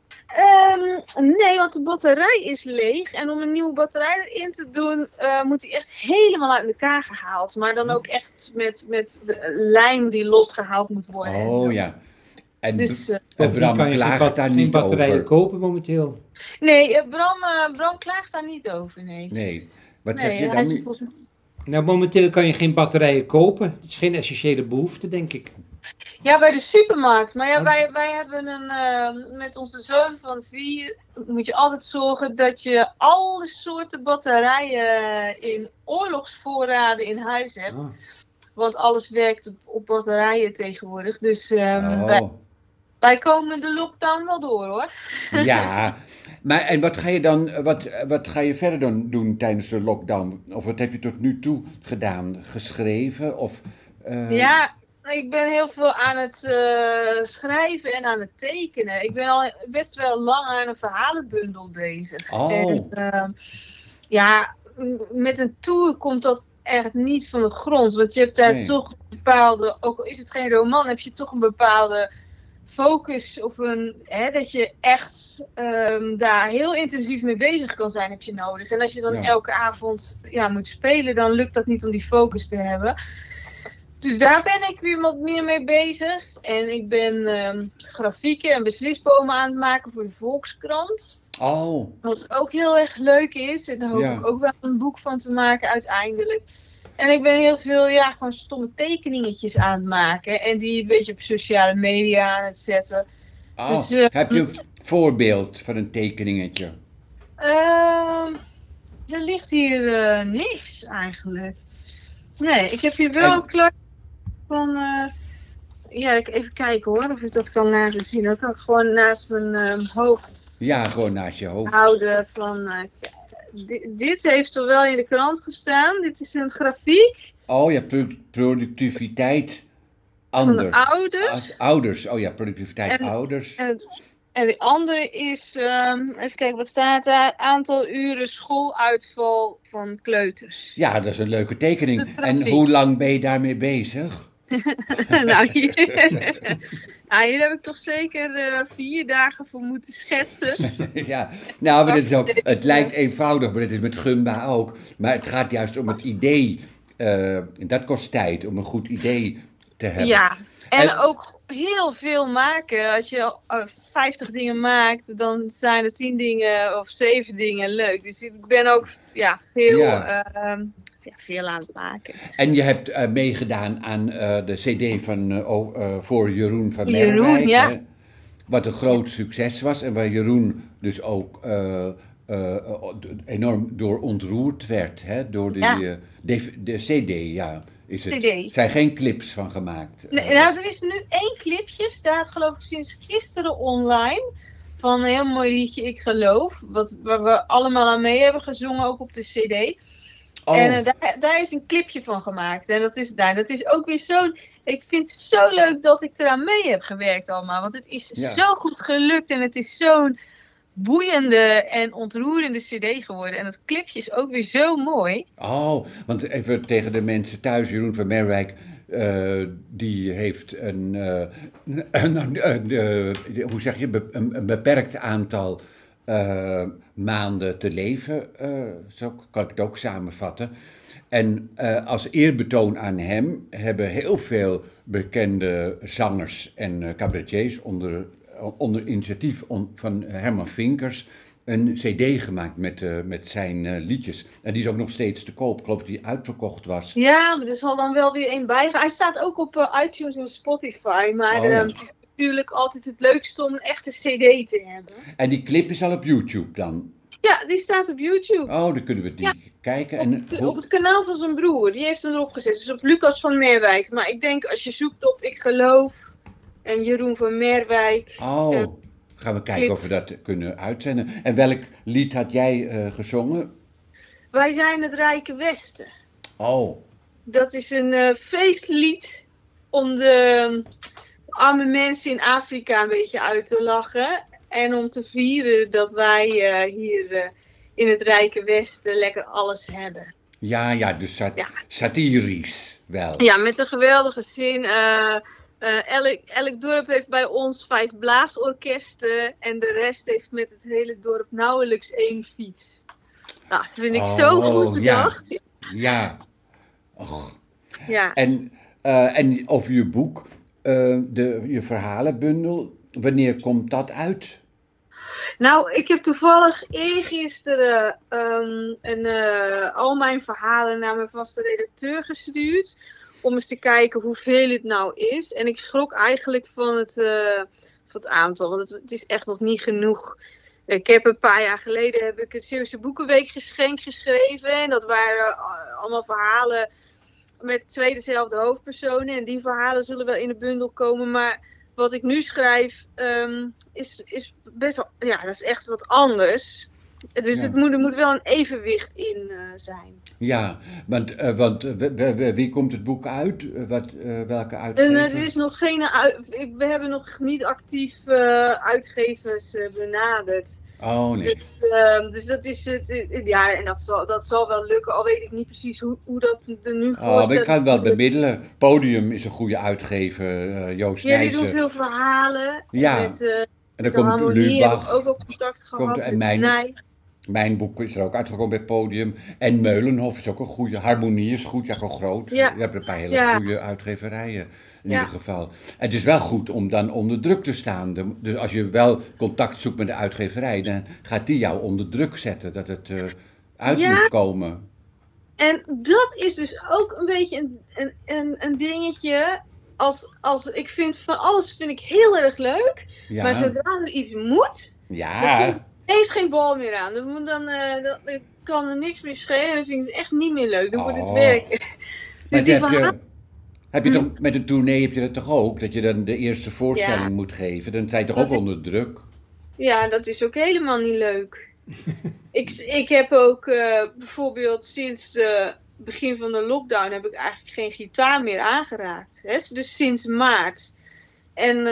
Nee, want de batterij is leeg. En om een nieuwe batterij erin te doen, moet hij echt helemaal uit elkaar gehaald. Maar dan ook echt met de lijm die losgehaald moet worden. en zo. Oh ja. En, Dus, en Bovendien Bram kan je klaagt daar geen niet batterijen over. kopen momenteel. Nee, Bram klaagt daar niet over, nee. Nee. Wat Nee, zeg je hij dan is nu? volgens mij- Nou, momenteel kan je geen batterijen kopen. Het is geen essentiële behoefte, denk ik. Ja, bij de supermarkt. Maar ja, Oh. wij hebben met onze zoon van 4 moet je altijd zorgen dat je alle soorten batterijen in oorlogsvoorraden in huis hebt. Ah. Want alles werkt op batterijen tegenwoordig. Dus Oh. wij komen de lockdown wel door, hoor. Ja, maar en wat ga je dan, wat ga je verder dan doen tijdens de lockdown? Of wat heb je tot nu toe gedaan? Geschreven? Of, Ja, ik ben heel veel aan het schrijven en aan het tekenen. Ik ben al best wel lang aan een verhalenbundel bezig. Oh. En, met een tour komt dat echt niet van de grond. Want je hebt daar Nee. toch een bepaalde, ook al is het geen roman, heb je toch een bepaalde focus. Of dat je echt daar heel intensief mee bezig kan zijn, heb je nodig. En als je dan Ja. elke avond moet spelen, dan lukt dat niet om die focus te hebben. Dus daar ben ik weer wat meer mee bezig. En ik ben grafieken en beslisbomen aan het maken voor de Volkskrant. Oh, Wat ook heel erg leuk is. En daar hoop Ja. ik ook wel een boek van te maken uiteindelijk. En ik ben heel veel gewoon stomme tekeningetjes aan het maken. En die een beetje op sociale media aan het zetten. Dus, heb je een voorbeeld van een tekeningetje? Er ligt hier niks eigenlijk. Nee, ik heb hier wel En- een klein van... even kijken hoor, of ik dat kan laten zien. Dan kan ik gewoon naast mijn hoofd Ja, gewoon naast je hoofd. houden van... dit heeft er wel in de krant gestaan. Dit is een grafiek Oh ja, productiviteit van de ander. ouders. Als ouders. Oh ja, productiviteit En- ouders. En de andere is, even kijken, wat staat daar? Aantal uren schooluitval van kleuters. Ja, dat is een leuke tekening. Dat is een En grafiek. hoe lang ben je daarmee bezig? Hier heb ik toch zeker 4 dagen voor moeten schetsen. Ja, nou, maar dit is ook, het lijkt eenvoudig, maar het is met Gumba ook. Maar het gaat juist om het idee. Dat kost tijd, om een goed idee te hebben. Ja, en En- ook heel veel maken. Als je 50 dingen maakt, dan zijn er 10 dingen of 7 dingen leuk. Dus ik ben ook veel, Ja. veel aan het maken. En je hebt meegedaan aan de CD van voor Jeroen van Jeroen, Merwijk. ja. Hè? Wat een groot succes was en waar Jeroen dus ook enorm door ontroerd werd. Hè? Door die, de CD, ja. Is het. CD. Er zijn geen clips van gemaakt. Nee, nou, er is nu 1 clipje, staat geloof ik sinds gisteren online. Van een heel mooi liedje, Ik Geloof. Waar we allemaal aan mee hebben gezongen, ook op de CD. Oh, En daar is een clipje van gemaakt. En dat is ook weer zo'n... Ik vind het zo leuk dat ik eraan mee heb gewerkt allemaal. Want het is zo goed gelukt. En het is zo'n boeiende en ontroerende cd geworden. En dat clipje is ook weer zo mooi. oh, want even tegen de mensen thuis. Jeroen van Merwijk, die heeft hoe zeg je, een beperkt aantal maanden te leven. Zo kan ik het ook samenvatten. En als eerbetoon aan hem hebben heel veel bekende zangers en cabaretiers onder initiatief van Herman Vinkers een cd gemaakt met zijn liedjes. En die is ook nog steeds te koop. Ik geloof dat die uitverkocht was. Ja, maar er zal dan wel weer één bij gaan. Hij staat ook op iTunes en Spotify. Maar Oh, ja. het is natuurlijk altijd het leukste om een echte cd te hebben. En die clip is al op YouTube dan. Ja, die staat op YouTube. Oh, dan kunnen we die kijken. En Op het kanaal van zijn broer. Die heeft hem erop gezet. Dus op Lucas van Meerwijk. Maar ik denk als je zoekt op Ik Geloof en Jeroen van Meerwijk. Gaan we kijken of we dat kunnen uitzenden. En welk lied had jij gezongen? Wij zijn het Rijke Westen. Oh, Dat is een feestlied om de arme mensen in Afrika een beetje uit te lachen. En om te vieren dat wij hier in het Rijke Westen lekker alles hebben. ja, dus satirisch wel. Ja, met een geweldige zin. Elk dorp heeft bij ons 5 blaasorkesten. En de rest heeft met het hele dorp nauwelijks 1 fiets. Nou, dat vind ik zo goed bedacht. Ja. Och. Ja. En over je boek, je verhalenbundel, wanneer komt dat uit? Nou, ik heb toevallig eergisteren al mijn verhalen naar mijn vaste redacteur gestuurd. Om eens te kijken hoeveel het nou is. En ik schrok eigenlijk van het aantal. Want het is echt nog niet genoeg. Ik heb een paar jaar geleden het Zeeuwse Boekenweek geschenk geschreven. En dat waren allemaal verhalen met 2 dezelfde hoofdpersonen. En die verhalen zullen wel in de bundel komen. Maar wat ik nu schrijf is best wel... Ja, dat is echt wat anders. Dus er moet wel een evenwicht in zijn. Ja, want wie komt het boek uit? Welke uitgever? Er is nog geen... We hebben nog niet actief uitgevers benaderd. Oh, nee. Dus dat is het... Ja, en dat zal wel lukken. Al weet ik niet precies hoe dat er nu voor staat. Maar ik kan het wel bemiddelen. Podium is een goede uitgever, Joost Ja, die Nijssen. doen veel verhalen. Ja. En dan komt Lubach. Heb ik ook al contact gehad met Mijn boek is er ook uitgekomen bij Podium. En Meulenhof is ook een goede. Harmonie is goed, Jacco Groot. Ja. Je hebt een paar hele goede uitgeverijen in ieder geval. Het is wel goed om dan onder druk te staan. Dus als je wel contact zoekt met de uitgeverij, dan gaat die jou onder druk zetten dat het uit moet komen. En dat is dus ook een beetje een dingetje. Ik vind van alles vind ik heel erg leuk. Ja. Maar zodra er iets moet, dan vind ik ineens geen bal meer aan. Dan kan er niks meer schelen. Dan vind ik het echt niet meer leuk. Dan moet het werken. Dus heb je toch, met een tournee heb je dat toch ook? Dat je dan de eerste voorstelling moet geven. Dan sta je toch ook onder druk? Ja, dat is ook helemaal niet leuk. Ik heb ook bijvoorbeeld sinds begin van de lockdown heb ik eigenlijk geen gitaar meer aangeraakt. Hè? Dus sinds maart. En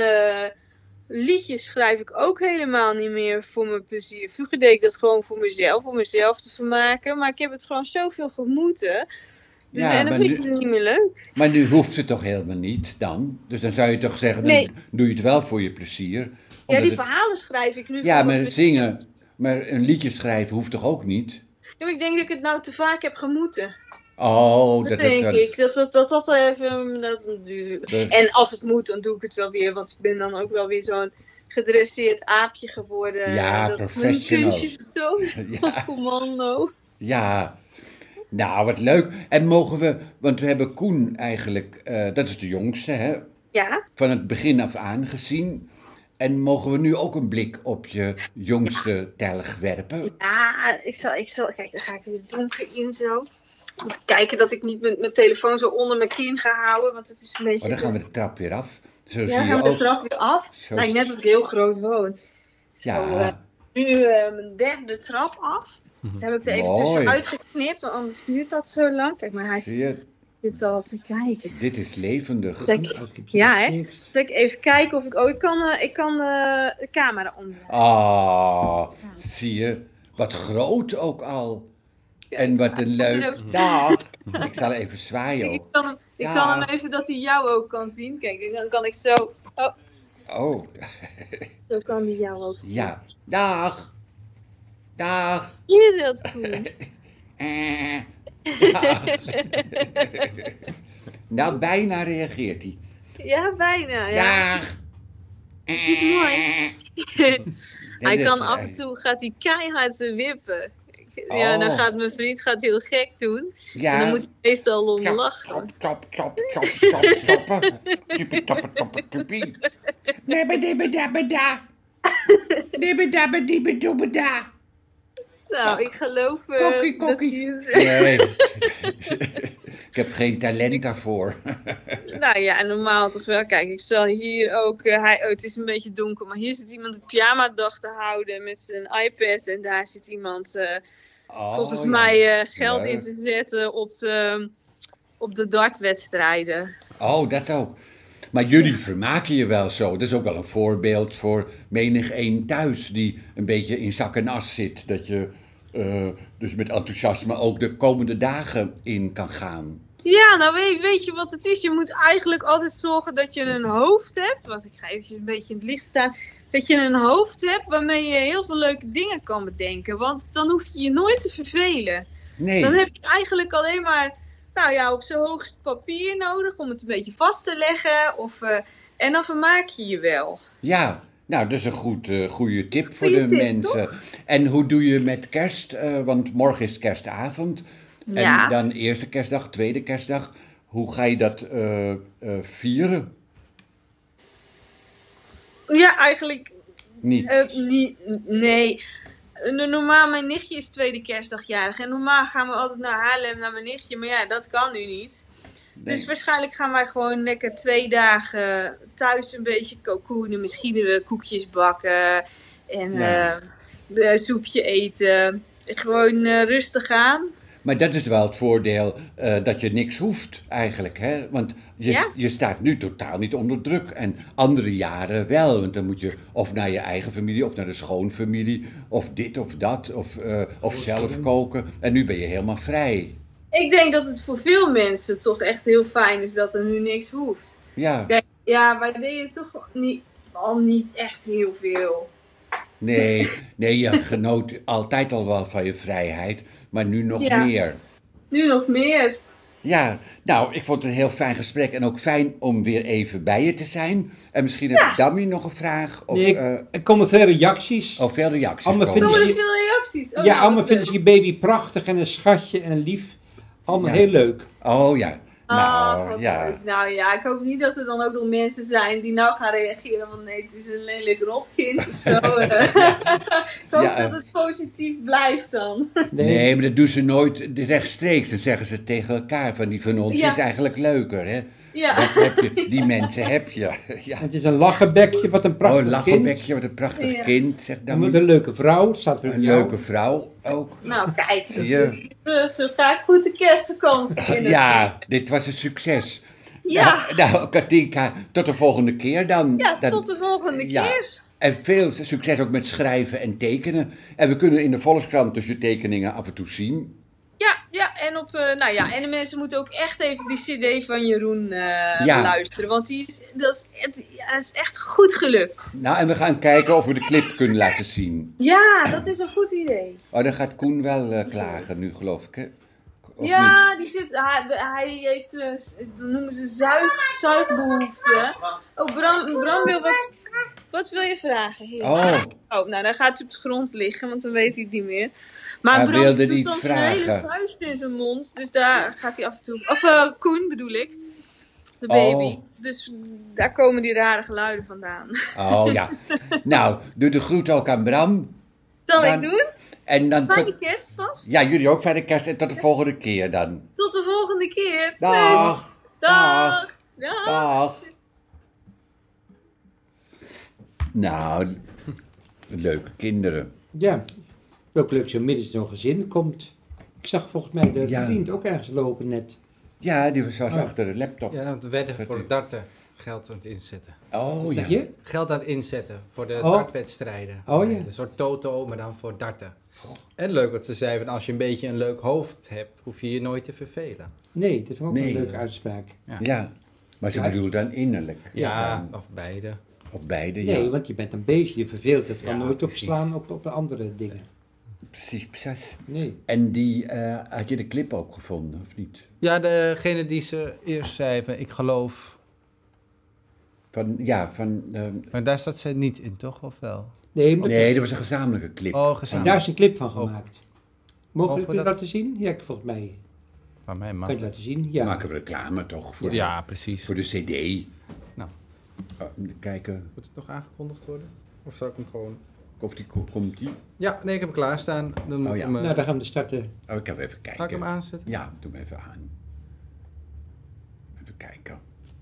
liedjes schrijf ik ook helemaal niet meer voor mijn plezier. Vroeger deed ik dat gewoon voor mezelf te vermaken. Maar ik heb het gewoon zoveel gemoeten. Dus, en dan vind ik het niet meer leuk. Maar nu hoeft het toch helemaal niet dan? Dus dan zou je toch zeggen, dan doe je het wel voor je plezier. Ja, die verhalen schrijf ik nu. Ja, maar zingen, maar een liedje schrijven hoeft toch ook niet? Ja, maar ik denk dat ik het nou te vaak heb gemoeten. Oh, dat denk ik. Dat even... En als het moet, dan doe ik het wel weer. Want ik ben dan ook wel weer zo'n gedresseerd aapje geworden. Ja, professional. Een kunstje vertonen op commando. Ja, nou wat leuk. En mogen we, want we hebben Koen eigenlijk, dat is de jongste hè? Ja. Van het begin af aan gezien. En mogen we nu ook een blik op je jongste telg werpen? Ja, ik zal kijk, dan ga ik weer donker in zo. Moet kijken dat ik niet mijn telefoon zo onder mijn kin ga houden, want het is een beetje... Oh, dan gaan we de trap weer af. Zo zie gaan je we ook... de trap weer af. Lijkt net dat ik heel groot woon. Nu mijn 3e trap af. Dus heb ik er even tussenuit geknipt, want anders duurt dat zo lang. Kijk, maar hij zit al te kijken. Dit is levendig. Ja, hè? Zal ik even kijken of ik... Oh, ik kan de camera omdraaien. Ah, zie je. Wat groot ook al. En wat een leuk dag. Ik zal even zwaaien. Ik kan hem even dat hij jou ook kan zien. Kijk, dan kan ik zo... Oh. Zo kan hij jou ook zien. Ja. Dag. Dag. Zie je dat, Koen? Nou, bijna reageert hij. Ja, bijna. Ja. Dag. Niet mooi. Hij kan af en toe gaat hij keihard wippen. Ja, dan gaat mijn vriend heel gek doen. Ja. En dan moet hij meestal om lachen. Kap. Tippie. Nebbedabeda. Nebbedabedibbedoebeda. Nou, ik geloof Kokkie, dat kokkie. hij het... Nee, ik heb geen talent daarvoor. Nou ja, normaal toch wel. Kijk, ik zal hier ook... het is een beetje donker, maar hier zit iemand een pyjama-dag te houden met zijn iPad. En daar zit iemand volgens mij geld in te zetten op de dartwedstrijden. Oh, dat ook. Maar jullie vermaken je wel zo. Dat is ook wel een voorbeeld voor menig een thuis die een beetje in zak en as zit. Dat je dus met enthousiasme ook de komende dagen in kan gaan. Ja, nou weet je wat het is? Je moet eigenlijk altijd zorgen dat je een hoofd hebt. Want ik ga even een beetje in het licht staan. Dat je een hoofd hebt waarmee je heel veel leuke dingen kan bedenken. Want dan hoef je je nooit te vervelen. Nee. Dan heb je eigenlijk alleen maar op zijn hoogst papier nodig om het een beetje vast te leggen. En dan vermaak je je wel. Ja, nou, dat is een goede tip voor Goeie de tip, mensen. toch? En hoe doe je met kerst? Want morgen is kerstavond. Ja. En dan eerste kerstdag, tweede kerstdag. Hoe ga je dat vieren? Ja, eigenlijk Niet. nee. Normaal, mijn nichtje is tweede kerstdag jarig. En normaal gaan we altijd naar Haarlem, naar mijn nichtje. Maar ja, dat kan nu niet. Nee. Dus waarschijnlijk gaan wij gewoon lekker 2 dagen thuis een beetje cocoonen. Misschien koekjes bakken. En een soepje eten. Gewoon rustig aan. Maar dat is wel het voordeel dat je niks hoeft eigenlijk. Hè? Want je staat nu totaal niet onder druk. En andere jaren wel. Want dan moet je of naar je eigen familie of naar de schoonfamilie. Of dit of dat. Of zelf koken. En nu ben je helemaal vrij. Ik denk dat het voor veel mensen toch echt heel fijn is dat er nu niks hoeft. Ja. Kijk, ja, wij deden toch niet echt heel veel. Nee, je genoot altijd al wel van je vrijheid. Maar nu nog meer. Nu nog meer. Ja, nou, ik vond het een heel fijn gesprek. En ook fijn om weer even bij je te zijn. En misschien heeft Dammy nog een vraag. Of, Nee, er komen veel reacties. Oh, veel reacties Allemaal komen. vinden Komen ze- er veel reacties? Oh, Ja, nou, allemaal wat vinden ze je baby prachtig en een schatje en lief. Allemaal heel leuk. Oh ja, nou wat ja. leuk. Nou ja, ik hoop niet dat er dan ook nog mensen zijn die nou gaan reageren van nee, het is een lelijk rotkind of zo. Ik hoop dat het positief blijft dan. Nee, maar dat doen ze nooit rechtstreeks. Dan zeggen ze tegen elkaar van die van ons Ja. is eigenlijk leuker, hè? Ja. Dat heb je, die mensen heb je. Ja. Het is een lachenbekje, wat een Oh, prachtig een kind. lachenbekje, wat een prachtig Ja. kind, zegt En met dan. een leuke vrouw, staat weer Een jou. leuke vrouw ook. Nou kijk, Zie je? zo ga ik goed de kerstvakantie vinden. Ja, dit was een succes. Ja. Nou, Katinka, tot de volgende keer dan. Ja, tot de volgende Ja. keer. En veel succes ook met schrijven en tekenen. En we kunnen in de Volkskrant dus je tekeningen af en toe zien. Ja, en en de mensen moeten ook echt even die cd van Jeroen Ja. luisteren. Want dat is echt goed gelukt. Nou, en we gaan kijken of we de clip kunnen laten zien. Ja, dat is een goed idee. Oh, dan gaat Koen wel klagen nu, geloof ik, hè? Of niet? Ja, hij heeft, dat noemen ze zuigbehoefte. Oh, Bram wil wat wil je vragen? Heer? Oh, Nou, dan gaat hij op de grond liggen, want dan weet hij het niet meer. Maar Hij Bram wilde doet niet dan zijn hele vragen. vuist in zijn mond, dus daar gaat hij af en toe... Of Koen bedoel ik, de Oh. baby. Dus daar komen die rare geluiden vandaan. oh ja. Nou, doe de groet ook aan Bram. Zal Dan- ik doen? En dan Fijne kerst vast. Ja, jullie ook fijne kerst en tot de volgende keer dan. Tot de volgende keer. Dag. Dag. Dag. Dag. Nou, leuke kinderen. Ja, ook leuk zo midden zo'n gezin komt. Ik zag volgens mij de Ja. vriend ook ergens lopen net. Ja, die was Oh. achter de laptop. Ja, we werden voor de darten geld aan het inzetten. Oh Wat ja. zeg je? Geld aan het inzetten voor de Oh. dartwedstrijden. Oh, ja. Een soort toto, maar dan voor darten. En leuk wat ze zeiden, van als je een beetje een leuk hoofd hebt, hoef je je nooit te vervelen. Nee, dat is ook Nee. een leuke uitspraak. Ja, maar ze Ja. bedoelt dan innerlijk. Ja, of beide. Op beide, Nee, ja. want je bent een beetje, je verveelt. Het kan Ja, nooit precies. opslaan op de andere dingen. Precies. Nee. En die, had je de clip ook gevonden, of niet? Ja, degene die ze eerst zei, van, ik geloof... Maar daar zat ze niet in, toch? Of wel? Nee, maar Nee, dat was een gezamenlijke clip. Oh, en gezamenlijk. daar is een clip van gemaakt. Mogen Mogen we we het dat- laten zien? Ja, volgens mij Van mij kan mag je het het. laten zien. Ja. Maken we reclame toch? Voor, Ja, precies. voor de cd. Nou. Kijken. Moet het nog aangekondigd worden? Of zou ik hem gewoon... Of komt die? Ja, nee, ik heb hem klaarstaan. Dan moet Oh, ik ja. hem, Nou, dan gaan we starten. Oh, ik ga even kijken. Zal ik hem aanzetten? Ja, doe hem even aan. Even kijken.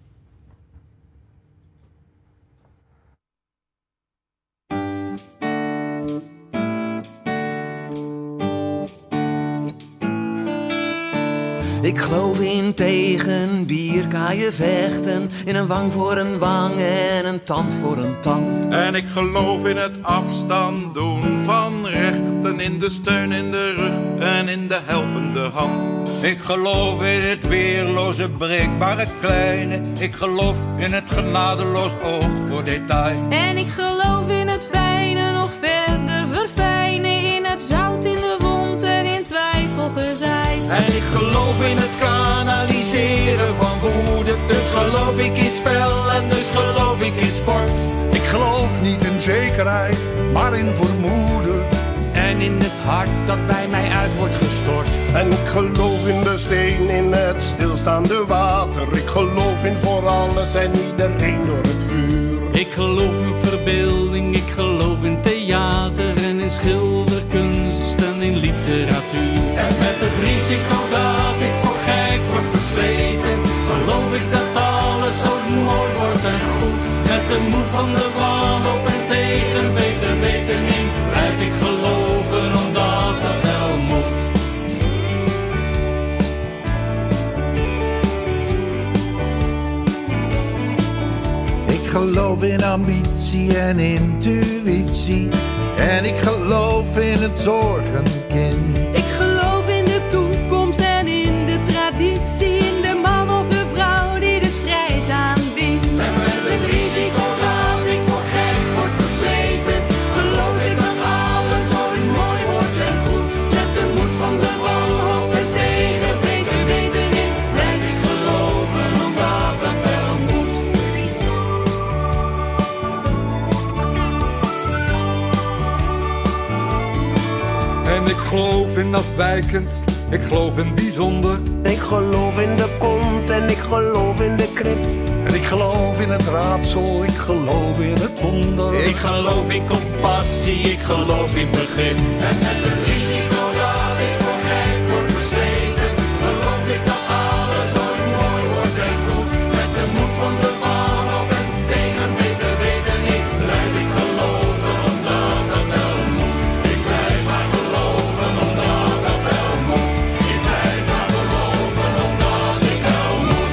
Ik geloof in tegen bier kan je vechten. In een wang voor een wang en een tand voor een tand. En ik geloof in het afstand doen van rechten, in de steun in de rug en in de helpende hand. Ik geloof in het weerloze, breekbare kleine. Ik geloof in het genadeloos oog voor detail. En ik geloof in het fijne nog verder verfijnen. In het zout in de wond en in twijfelgezeid. En ik geloof in het kanaliseren van woede. Dus geloof ik in spel en dus geloof ik in sport. Ik geloof niet in zekerheid, maar in vermoeden. En in het hart dat bij mij uit wordt gestort. En ik geloof in de steen, in het stilstaande water. Ik geloof in voor alles en iedereen door het vuur. Ik geloof in verbeelding, ik geloof in theater en in schilderkunst en in literatuur. En met het risico dat ik voor gek word versleten, geloof ik dat alles zo mooi wordt en goed. Met de moed van de wanhoop en tegen beter weten in, blijf ik geloven omdat dat wel moet. Ik geloof in ambitie en intuïtie. En ik geloof in het zorgenkind. Ik geloof in de toekomst en in de traditie. In de man of de vrouw die de strijd aanbindt. En met het risico dat ik voor gek word versleten, geloof ik dat alles ooit mooi wordt en goed. Met de moed van de wanhoop en tegen beter weten in, blijf ik geloven omdat dat wel moet. En ik geloof in afwijkend, ik geloof in bijzonder. Ik geloof in de kont en ik geloof in de krip. En ik geloof in het raadsel, ik geloof in het wonder. Ik geloof in compassie, ik geloof in begrip. En met het risico dat ik voor gek word versleten, geloof ik dat alles ooit mooi wordt en goed. Met de moed van de wanhoop en tegen beter weten in, blijf ik geloven omdat dat wel moet. Ik blijf maar geloven omdat dat wel moet. Ik blijf maar geloven omdat ik wel moet.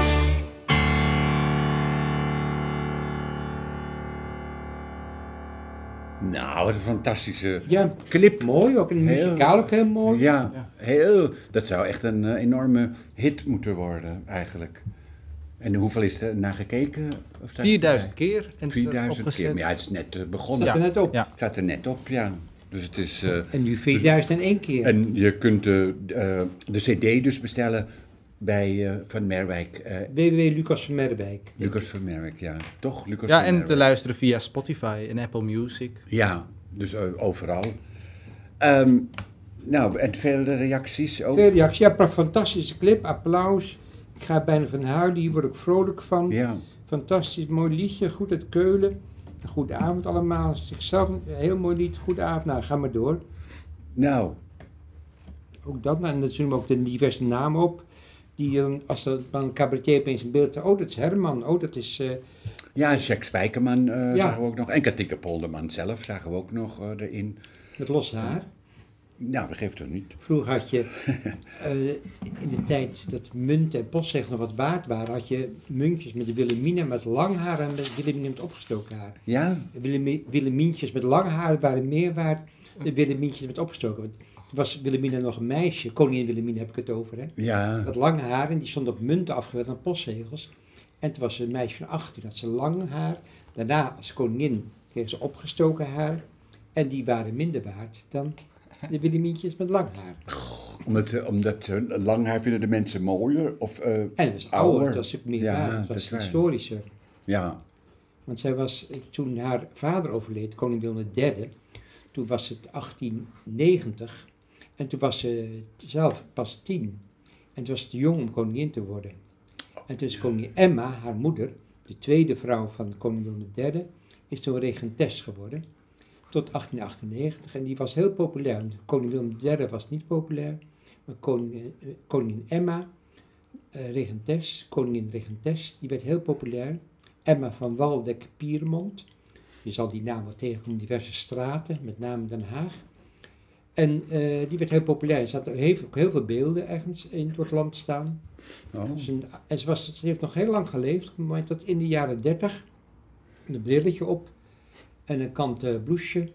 Nou, wat een fantastische Ja, clip. mooi. Ook een Heel- muzikaal ook heel mooi. Ja, heel. Dat zou echt een enorme hit moeten worden, eigenlijk. En hoeveel is er naar gekeken? Of staat 4000 erbij? keer. En 4000 keer. Maar ja, het is net begonnen. Staat er net op. Ja. Het staat er net op, ja. Dus het is... En nu 4001 keer. en je kunt de cd dus bestellen bij Van Merwijk. www. Lucas van Merwijk. Lucas van Merwijk, ja. Toch? Lucas Ja, van en Merwijk. te luisteren via Spotify en Apple Music. Ja, dus overal. Nou, en vele reacties ook. Veel reacties. Ja, fantastische clip. Applaus. Ik ga bijna van huilen. Hier word ik vrolijk van. Ja. Fantastisch mooi liedje. Goed uit Keulen. Een goede avond allemaal. Zichzelf een heel mooi lied. Goede avond. Nou, ga maar door. Nou, Ook dat. Nou, en dan zullen we ook de diverse namen op. Die, als er dan een cabaretier opeens in beeld... Oh, dat is Herman. Oh, dat is... ja, Jack Spijkerman Ja. zagen we ook nog. En Katinka Polderman zelf zagen we ook nog erin. met los haar. Nou, dat geeft toch niet. Vroeger had je, in de tijd dat munten en postzegels nog wat waard waren, had je muntjes met de Wilhelmina met lang haar en met Wilhelmina met opgestoken haar. Ja? Wilhelmientjes met lang haar waren meer waard dan Wilhelmientjes met opgestoken. Want toen was Wilhelmina nog een meisje, koningin Wilhelmina heb ik het over, hè. Ja. Met lang haar en die stond op munten afgewerkt aan postzegels. En toen was ze een meisje van 18, had ze lang haar. Daarna als koningin kreeg ze opgestoken haar. En die waren minder waard dan de Wilhelmientjes met lang haar. Omdat lang haar vinden de mensen mooier of En het was ouder, dat is ook meer Ja, waar. Het dat was is waar. historischer. Ja. Want zij was, toen haar vader overleed, koning Willem III, toen was het 1890. En toen was ze zelf pas 10. En toen was het te jong om koningin te worden. En toen is koningin Emma, haar moeder, de tweede vrouw van koning Willem III, is toen regentes geworden. tot 1898. En die was heel populair. Koning Willem III was niet populair. Maar koningin Emma, koningin regentes, die werd heel populair. Emma van Waldeck-Pyrmont. Je zal die naam wel tegenkomen in diverse straten, met name Den Haag. En die werd heel populair. Ze heeft ook heel veel beelden ergens door het land staan. Oh. En ze heeft nog heel lang geleefd, maar tot in de jaren 30. Een brilletje op en een kanten blouseje.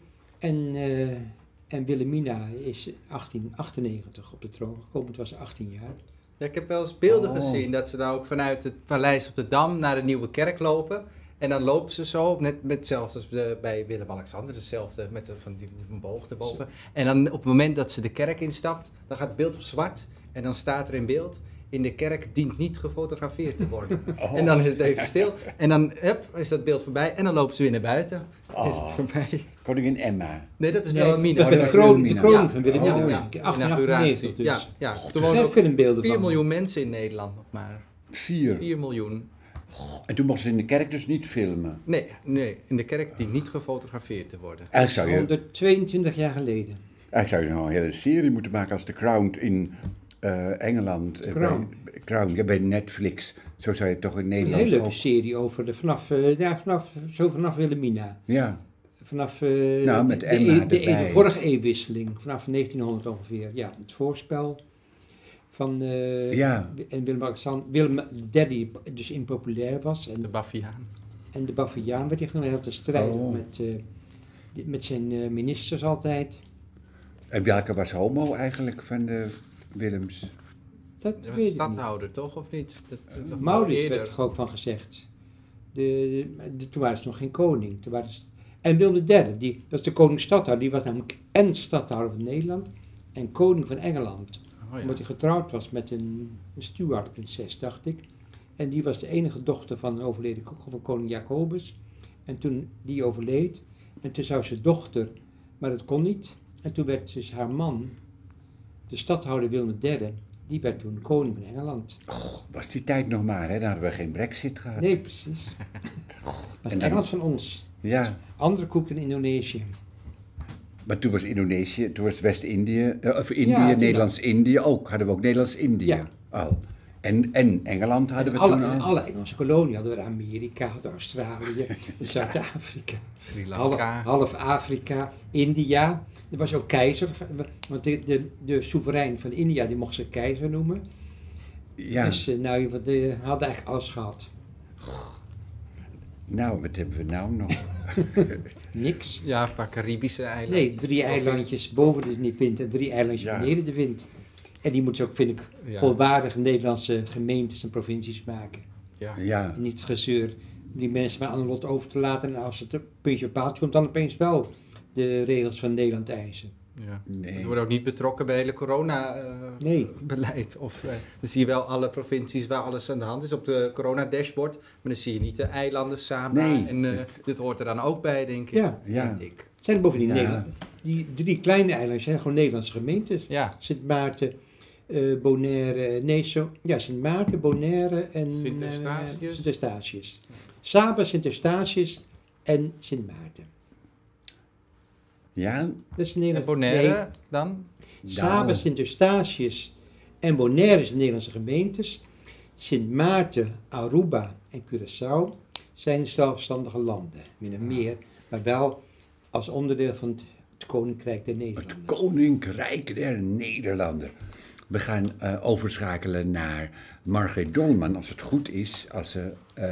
En Wilhelmina is 1898 op de troon gekomen. Het was 18 jaar. Ja, ik heb wel eens beelden gezien dat ze dan ook vanuit het paleis op de Dam naar de Nieuwe Kerk lopen. En dan lopen ze zo, net met hetzelfde als bij Willem-Alexander, hetzelfde met van boog erboven. En dan op het moment dat ze de kerk instapt, dan gaat het beeld op zwart en dan staat er in beeld: in de kerk dient niet gefotografeerd te worden. En dan is het even stil en dan is dat beeld voorbij en dan lopen ze weer naar buiten. Is het voorbij. Koningin Emma. Nee, dat is Wilhelmina. De kroning van Wilhelmina. Ja. 1898 dus. Ja. Er zijn filmbeelden 4 van. miljoen mensen in Nederland nog maar. 4 miljoen. En toen mochten ze in de kerk dus niet filmen? Nee, in de kerk dient niet gefotografeerd te worden. Eigenlijk zou je... 122 jaar geleden. Eigenlijk zou je nog een hele serie moeten maken als The Crown in Engeland. Crown, ja, bij Netflix. Zo zou je toch in Nederland een hele leuke ook... serie over vanaf Wilhelmina. Ja. Vanaf met Emma de vorige eeuwwisseling, vanaf 1900 ongeveer. Ja, het voorspel van en Willem III dus impopulair was. En de Baffiaan. En de Baffiaan werd hij genoemd. Hij had te strijden met zijn ministers altijd. En welke was homo eigenlijk van de Willems? Dat was weet stadhouder, toch? Of niet? Maurits werd er ook van gezegd. Toen waren ze nog geen koning. En Willem III, dat is de koning-stadhouder, die was namelijk en stadhouder van Nederland en koning van Engeland. Omdat hij getrouwd was met een Stuart-prinses, dacht ik. En die was de enige dochter van een overleden van koning Jacobus. En toen die overleed, en toen zou zijn dochter, maar dat kon niet. En toen werd dus haar man, de stadhouder Willem III, die werd toen koning van Engeland. Was die tijd nog maar, hè? Dan hadden we geen Brexit gehad. Nee, precies. Dat is Engeland van ons. Ja. Andere koek dan Indonesië. Maar toen was Indonesië, toen was West-Indië, of Indië, Nederlands-Indië ook. Hadden we ook Nederlands-Indië al. En Engeland hadden we toen al. Alle Engelse koloniën hadden we Amerika, hadden Australië, Zuid-Afrika, Sri Lanka, half Afrika, India. Er was ook keizer, want de soeverein van India, die mocht ze keizer noemen. Ja. Dus we hadden eigenlijk alles gehad. Nou, wat hebben we nou nog? Niks. Ja, een paar Caribische eilanden. Nee, 3 eilandjes boven de wind en 3 eilandjes beneden de wind. En die moeten ze ook, vind ik, volwaardige Nederlandse gemeentes en provincies maken. Ja. Niet gezeur die mensen maar aan hun lot over te laten. En als het een puntje op paaltje komt, dan opeens wel de regels van Nederland eisen. Ja. Nee. Het wordt ook niet betrokken bij het hele corona-beleid. Of dan zie je wel alle provincies waar alles aan de hand is op de corona-dashboard. Maar dan zie je niet de eilanden samen. Nee. En dit hoort er dan ook bij, denk ik. Ja. Denk ik. Het zijn bovendien Nederland. Die 3 kleine eilanden zijn gewoon Nederlandse gemeentes. Ja. Sint Maarten, Bonaire, Sint Maarten, Bonaire en Sint Eustatius. Saba, Sint Eustatius en Sint Maarten. Ja. Dat is Nederland. En Bonaire dan? Saba, Sint Eustatius en Bonaire zijn Nederlandse gemeentes. Sint Maarten, Aruba en Curaçao zijn zelfstandige landen, min of meer, maar wel als onderdeel van het Koninkrijk der Nederlanden. Het Koninkrijk der Nederlanden. We gaan overschakelen naar Margreet Dolman, als het goed is, als ze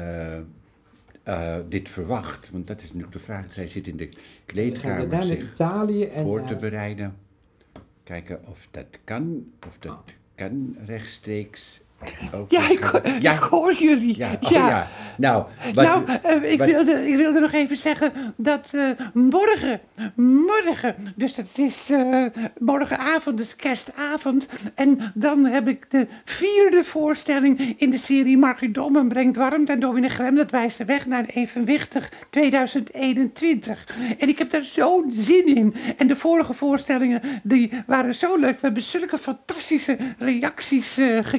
dit verwacht. Want dat is natuurlijk de vraag. Zij zit in de kleedkamer zich voor te bereiden. Kijken of dat kan, rechtstreeks. Ik hoor jullie. Ja. Nou, ik wilde nog even zeggen dat morgen, dus dat is morgenavond, dus kerstavond. En dan heb ik de 4e voorstelling in de serie Margreet Dolman brengt warmte en Domine Grem, dat wijst de weg naar een evenwichtig 2021. En ik heb daar zo'n zin in. En de vorige voorstellingen, die waren zo leuk. We hebben zulke fantastische reacties gekregen.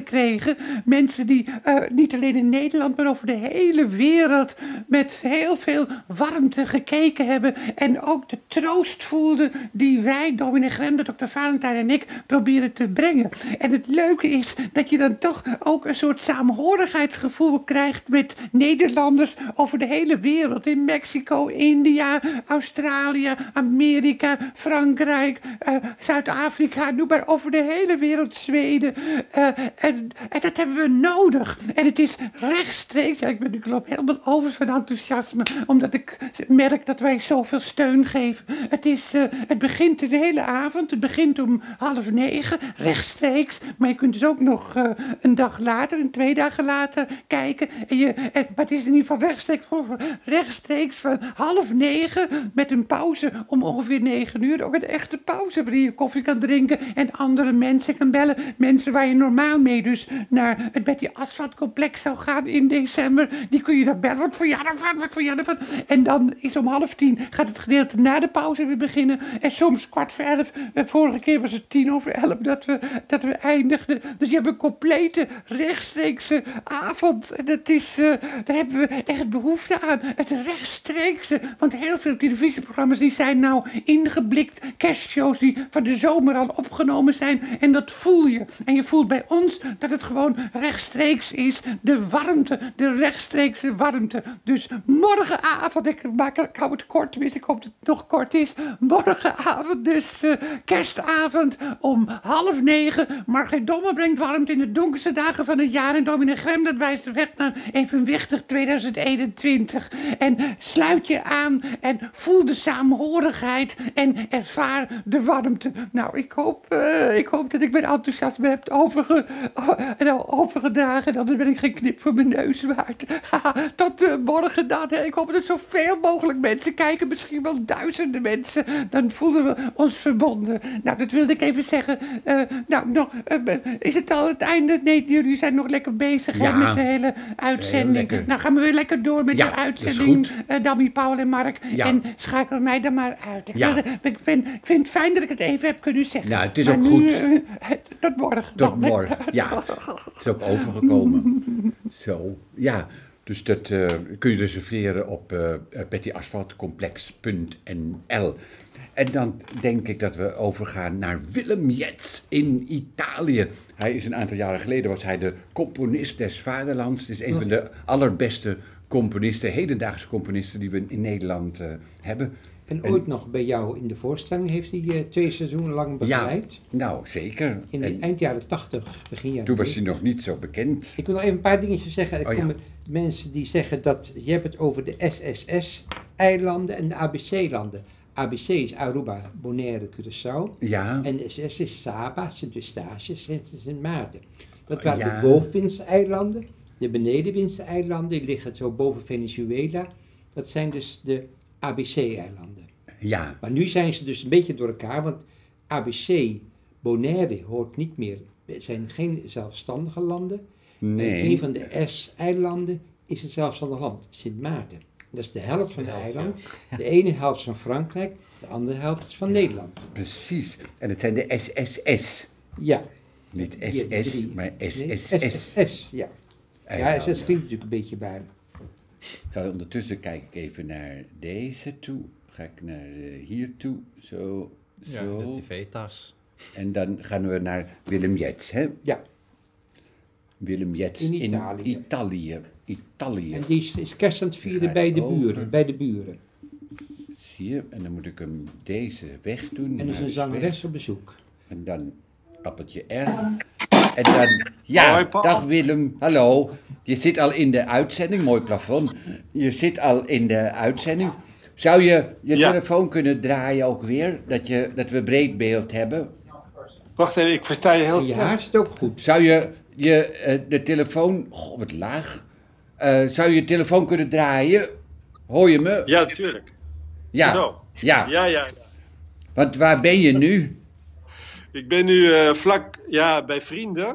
9. Mensen die niet alleen in Nederland, maar over de hele wereld met heel veel warmte gekeken hebben. En ook de troost voelden die wij, dominee Gremde, dokter Valentijn en ik, proberen te brengen. En het leuke is dat je dan toch ook een soort saamhorigheidsgevoel krijgt met Nederlanders over de hele wereld. In Mexico, India, Australië, Amerika, Frankrijk, Zuid-Afrika, noem maar over de hele wereld, Zweden. En dat hebben we nodig. En het is rechtstreeks, ik loop helemaal over van enthousiasme, omdat ik merk dat wij zoveel steun geven. Het begint de hele avond, het begint om 8:30, rechtstreeks. Maar je kunt dus ook nog een dag later, 2 dagen later kijken. Maar het is in ieder geval rechtstreeks van 8:30 met een pauze om ongeveer 9 uur. Ook een echte pauze waarin je koffie kan drinken en andere mensen kan bellen. Mensen waar je normaal mee dus naar het Betty Asphalt complex zou gaan in december. Die kun je dan bellen. Wat voor jou daarvan? En dan is om 9:30 gaat het gedeelte na de pauze weer beginnen. En soms 11:15. Vorige keer was het 10:11 dat we eindigden. Dus je hebt een complete rechtstreekse avond. En daar hebben we echt behoefte aan. Het rechtstreekse. Want heel veel televisieprogramma's die zijn nou ingeblikt. Kerstshows die van de zomer al opgenomen zijn. En dat voel je. En je voelt bij ons dat het gewoon rechtstreeks is. De warmte. De rechtstreekse warmte. Dus morgenavond. Ik hou het kort. Tenminste, ik hoop dat het nog kort is. Morgenavond dus kerstavond om 8:30. Margriet Domme brengt warmte in de donkerste dagen van het jaar. En dominee Grem, dat wijst de weg naar evenwichtig 2021. En sluit je aan en voel de saamhorigheid en ervaar de warmte. Nou, ik hoop dat ik mijn enthousiasme heb overgedragen. Anders ben ik geen knip voor mijn neus waard. Tot morgen dan. Ik hoop dat zoveel mogelijk mensen kijken. Misschien wel duizenden mensen. Dan voelen we ons verbonden. Nou, dat wilde ik even zeggen. Is het al het einde? Nee, jullie zijn nog lekker bezig met de hele uitzending. Nou, gaan we weer lekker door met de uitzending. Dammy, Paul en Mark. Ja. En schakel mij dan maar uit. Ik vind het fijn dat ik het even heb kunnen zeggen. Nou, het is ook goed. Tot morgen. Tot morgen, ja. Het is ook overgekomen. Zo, ja. Dus dat kun je reserveren op bettyasfaltcomplex.nl. En dan denk ik dat we overgaan naar Willem Jetz in Italië. Hij is een aantal jaren geleden, was hij de componist des vaderlands. Het is een van de allerbeste componisten, hedendaagse componisten die we in Nederland hebben. En ooit nog bij jou in de voorstelling heeft hij 2 seizoenen lang begeleid. Ja, nou zeker. In de eind jaren 80, begin jaren. Toen was hij nog niet zo bekend. Ik wil nog even een paar dingetjes zeggen. Er komen mensen die zeggen dat je hebt het over de SSS-eilanden en de ABC-landen. ABC is Aruba, Bonaire, Curaçao. Ja. En de SS is Saba, Sint-Eustatius en Sint Maarten. Dat waren de bovenwindse eilanden. De benedenwindse eilanden, die liggen zo boven Venezuela. Dat zijn dus de ABC-eilanden. Ja. Maar nu zijn ze dus een beetje door elkaar, want ABC, Bonaire hoort niet meer. Het zijn geen zelfstandige landen. Nee. En een van de S-eilanden is een zelfstandig land, Sint Maarten. Dat is de helft van de eiland. De ene helft is van Frankrijk, de andere helft is van Nederland. Precies. En het zijn de SSS. Ja. Niet SS, maar SSS. Nee, SSS, ja. Ja, SS klinkt natuurlijk een beetje bij. Ondertussen kijk ik even naar deze toe. Ga ik naar hier toe. Zo. Ja, de tv-tas. En dan gaan we naar Willem Jetz, hè? Ja. Willem Jetz in Italië. En die is kerst aan het vieren bij de buren. Zie je, en dan moet ik hem deze wegdoen. En er is een zangeres op bezoek. En dan appeltje R. En dan, ja, dag Willem, hallo. Je zit al in de uitzending, mooi plafond. Je zit al in de uitzending. Zou je telefoon kunnen draaien ook weer, dat we breed beeld hebben? Wacht even, ik versta je heel slecht. Ja, is het ook goed. Zou je de telefoon, wat laag. Zou je je telefoon kunnen draaien? Hoor je me? Ja, natuurlijk. Ja. Zo. Ja. Want waar ben je nu? Ik ben nu vlak bij vrienden.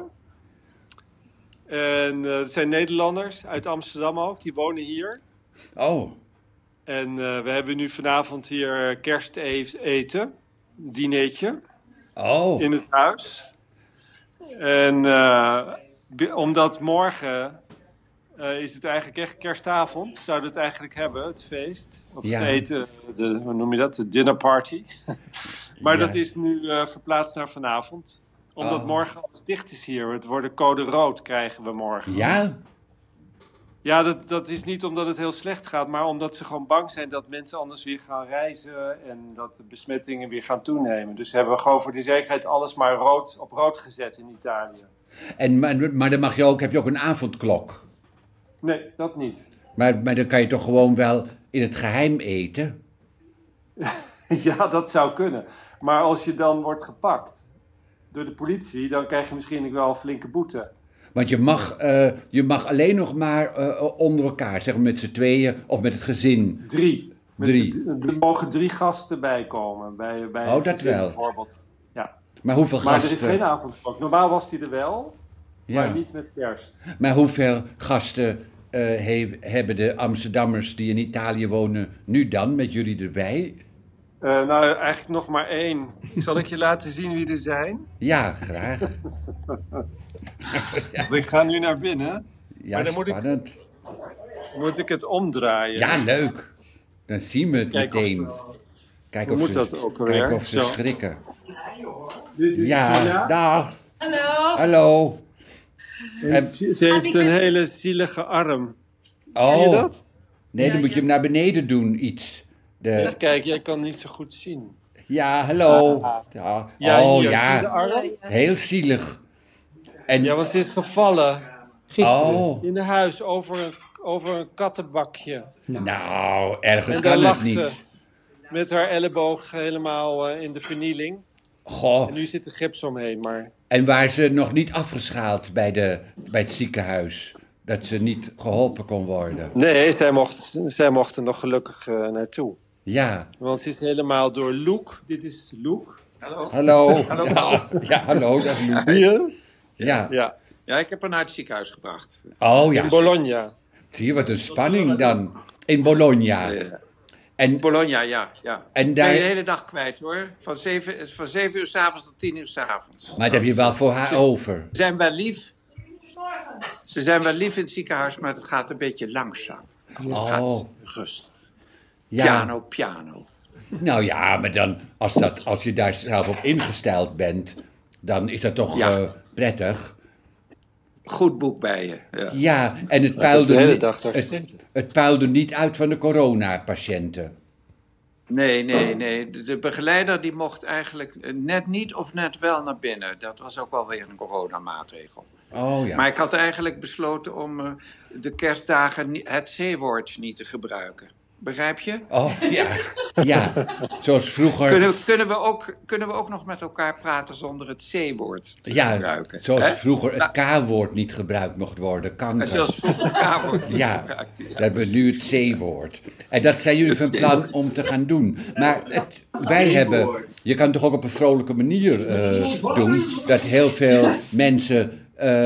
En het zijn Nederlanders uit Amsterdam ook, die wonen hier. Oh. En we hebben nu vanavond hier kersteten, dinertje. Oh. In het huis. En Omdat morgen is het eigenlijk echt kerstavond. Zouden we het eigenlijk hebben, het feest. Of Ja. het eten, hoe noem je dat? De dinnerparty. Maar Ja. dat is nu verplaatst naar vanavond. Omdat Oh. morgen alles dicht is hier. Het worden code rood krijgen we morgen. Ja? Ja, dat is niet omdat het heel slecht gaat, maar omdat ze gewoon bang zijn dat mensen anders weer gaan reizen en dat de besmettingen weer gaan toenemen. Dus hebben we gewoon voor de zekerheid alles maar op rood gezet in Italië. Maar dan heb je ook een avondklok. Nee, dat niet. Maar dan kan je toch gewoon wel in het geheim eten? Ja, dat zou kunnen. Maar als je dan wordt gepakt door de politie, dan krijg je misschien wel een flinke boete. Want je mag alleen nog maar onder elkaar, zeg maar met z'n tweeën of met het gezin. 3. Drie. Er mogen 3 gasten bij komen. Bij Oh, een dat gezin wel. Bijvoorbeeld. Ja. Maar hoeveel Maar er gasten? is geen avondklok. Normaal was die er wel, Ja. maar niet met kerst. Maar hoeveel gasten hebben de Amsterdammers die in Italië wonen nu dan, met jullie erbij? Nou, eigenlijk nog maar 1. Zal ik je laten zien wie er zijn? Ja, graag. Ik ga nu naar binnen. Ja, Maar dan spannend. Moet ik het omdraaien? Ja, leuk. Dan zien we het Kijk of meteen. het- Kijk Hoe of moet ze, dat ook alweer? kijk of ze Zo. schrikken. Dit is Ja, Sheila. dag. Hallo. Hallo. En ze heeft een hele zielige arm. Oh. Zie je dat? Nee, dan moet je hem naar beneden doen, iets. Even kijken, jij kan niet zo goed zien. Ja, hallo. Ah. Ja. Ja, Oh, hier, ja. zie je de arm? Heel zielig. En... Ja, want ze is gevallen. Oh. In de huis over een kattenbakje. Nou, erger En kan daar het lag niet. ze. Met haar elleboog helemaal in de vernieling. Goh. En nu zit er gips omheen, maar... En waar ze nog niet afgeschaald bij het ziekenhuis. Dat ze niet geholpen kon worden. Nee, zij mocht er nog gelukkig naartoe. Ja. Want ze is helemaal door Loek. Dit is Loek. Hallo. Hallo. Hallo. Ja, hallo. Dat is Zie je? Ja. Ja. Ja, ik heb haar naar het ziekenhuis gebracht. Oh ja. In Bologna. Zie je, wat een spanning dan. In Bologna. En, Bologna, ja. En Ben je daar... de hele dag kwijt hoor. Van 7 uur 's avonds tot 10 uur 's avonds. Maar dat heb je wel voor haar over. Ze zijn wel lief. Ze zijn wel lief in het ziekenhuis, maar het gaat een beetje langzaam. Het gaat rustig. Ja. Piano. Nou ja, maar dan, als je daar zelf op ingesteld bent, dan is dat toch prettig. Goed boek bij je. Ja, Ja, en het Ik heb de hele dag daar het, gezeten. het puilde niet uit van de coronapatiënten. Nee. De begeleider die mocht eigenlijk net niet of net wel naar binnen. Dat was ook wel weer een coronamaatregel. Oh ja. Maar ik had eigenlijk besloten om de kerstdagen het C-woord niet te gebruiken. Begrijp je? Oh ja. Ja, zoals vroeger. Kunnen we ook nog met elkaar praten zonder het C-woord te Ja, gebruiken? zoals hè? vroeger het K-woord niet gebruikt mocht worden. Kanker. Zoals vroeger het K-woord niet Ja, gebruikt. we hebben nu het C-woord. En dat zijn jullie van plan om te gaan doen. Maar je kan het toch ook op een vrolijke manier doen, dat heel veel mensen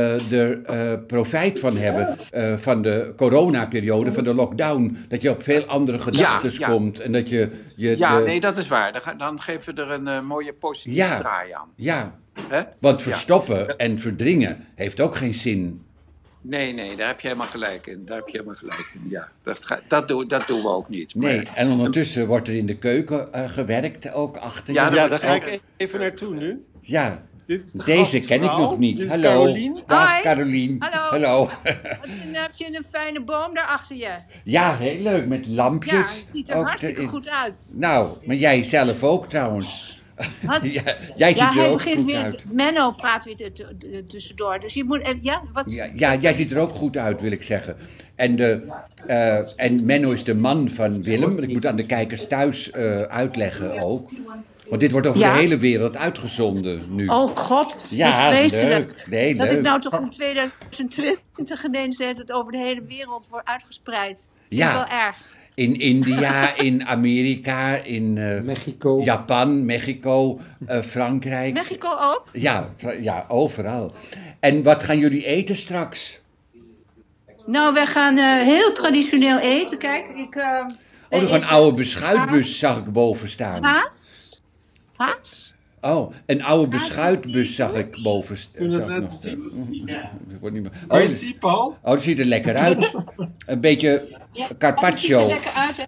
er profijt van hebben van de coronaperiode, van de lockdown. Dat je op veel andere gedachten komt. En dat je nee, dat is waar. Dan geven we er een mooie positieve draai aan. Ja, Hè? want verstoppen en verdringen heeft ook geen zin. Nee, daar heb je helemaal gelijk in. Ja, dat doen we ook niet. Maar... Nee, en ondertussen wordt er in de keuken gewerkt, ook achter Ja, je. daar ga ik even naartoe nu. Ja, Dit is de deze ken ik gastvrouw. nog niet. Dit is Hallo. Carolien. Dag Hoi. Carolien. Hallo. Heb je een fijne boom daar achter je? Ja, heel leuk, met Ja, lampjes. het ziet er ook hartstikke erin. goed uit. Nou, maar jij zelf ook trouwens. Wat? Jij ziet er hij ook begint goed weer, uit. Menno praat weer tussendoor. Dus je moet... wat? Ja, jij ziet er ook goed uit, wil ik zeggen. En Menno is de man van Willem. Ik moet aan de kijkers thuis uitleggen ook. Want dit wordt over de hele wereld uitgezonden nu. Oh god, Ja, wat vreselijk. leuk. Nee, dat leuk. ik nou toch in 2020 ineens dat het over de hele wereld wordt uitgespreid. Ja. Dat is wel erg. In India, in Amerika, in Mexico. Japan, Mexico, Frankrijk. Mexico ook? Ja, overal. En wat gaan jullie eten straks? Nou, wij gaan heel traditioneel eten. Kijk, Nog een oude beschuitbus zag ik boven staan. Haas? Oh, een oude beschuitbus zag ik boven. Kunnen we Zag het nog. Ja. Dat wordt niet meer. Kan je het zien, Paul? Oh, dat ziet er lekker uit. Een beetje carpaccio. Het ziet er lekker uit, hè?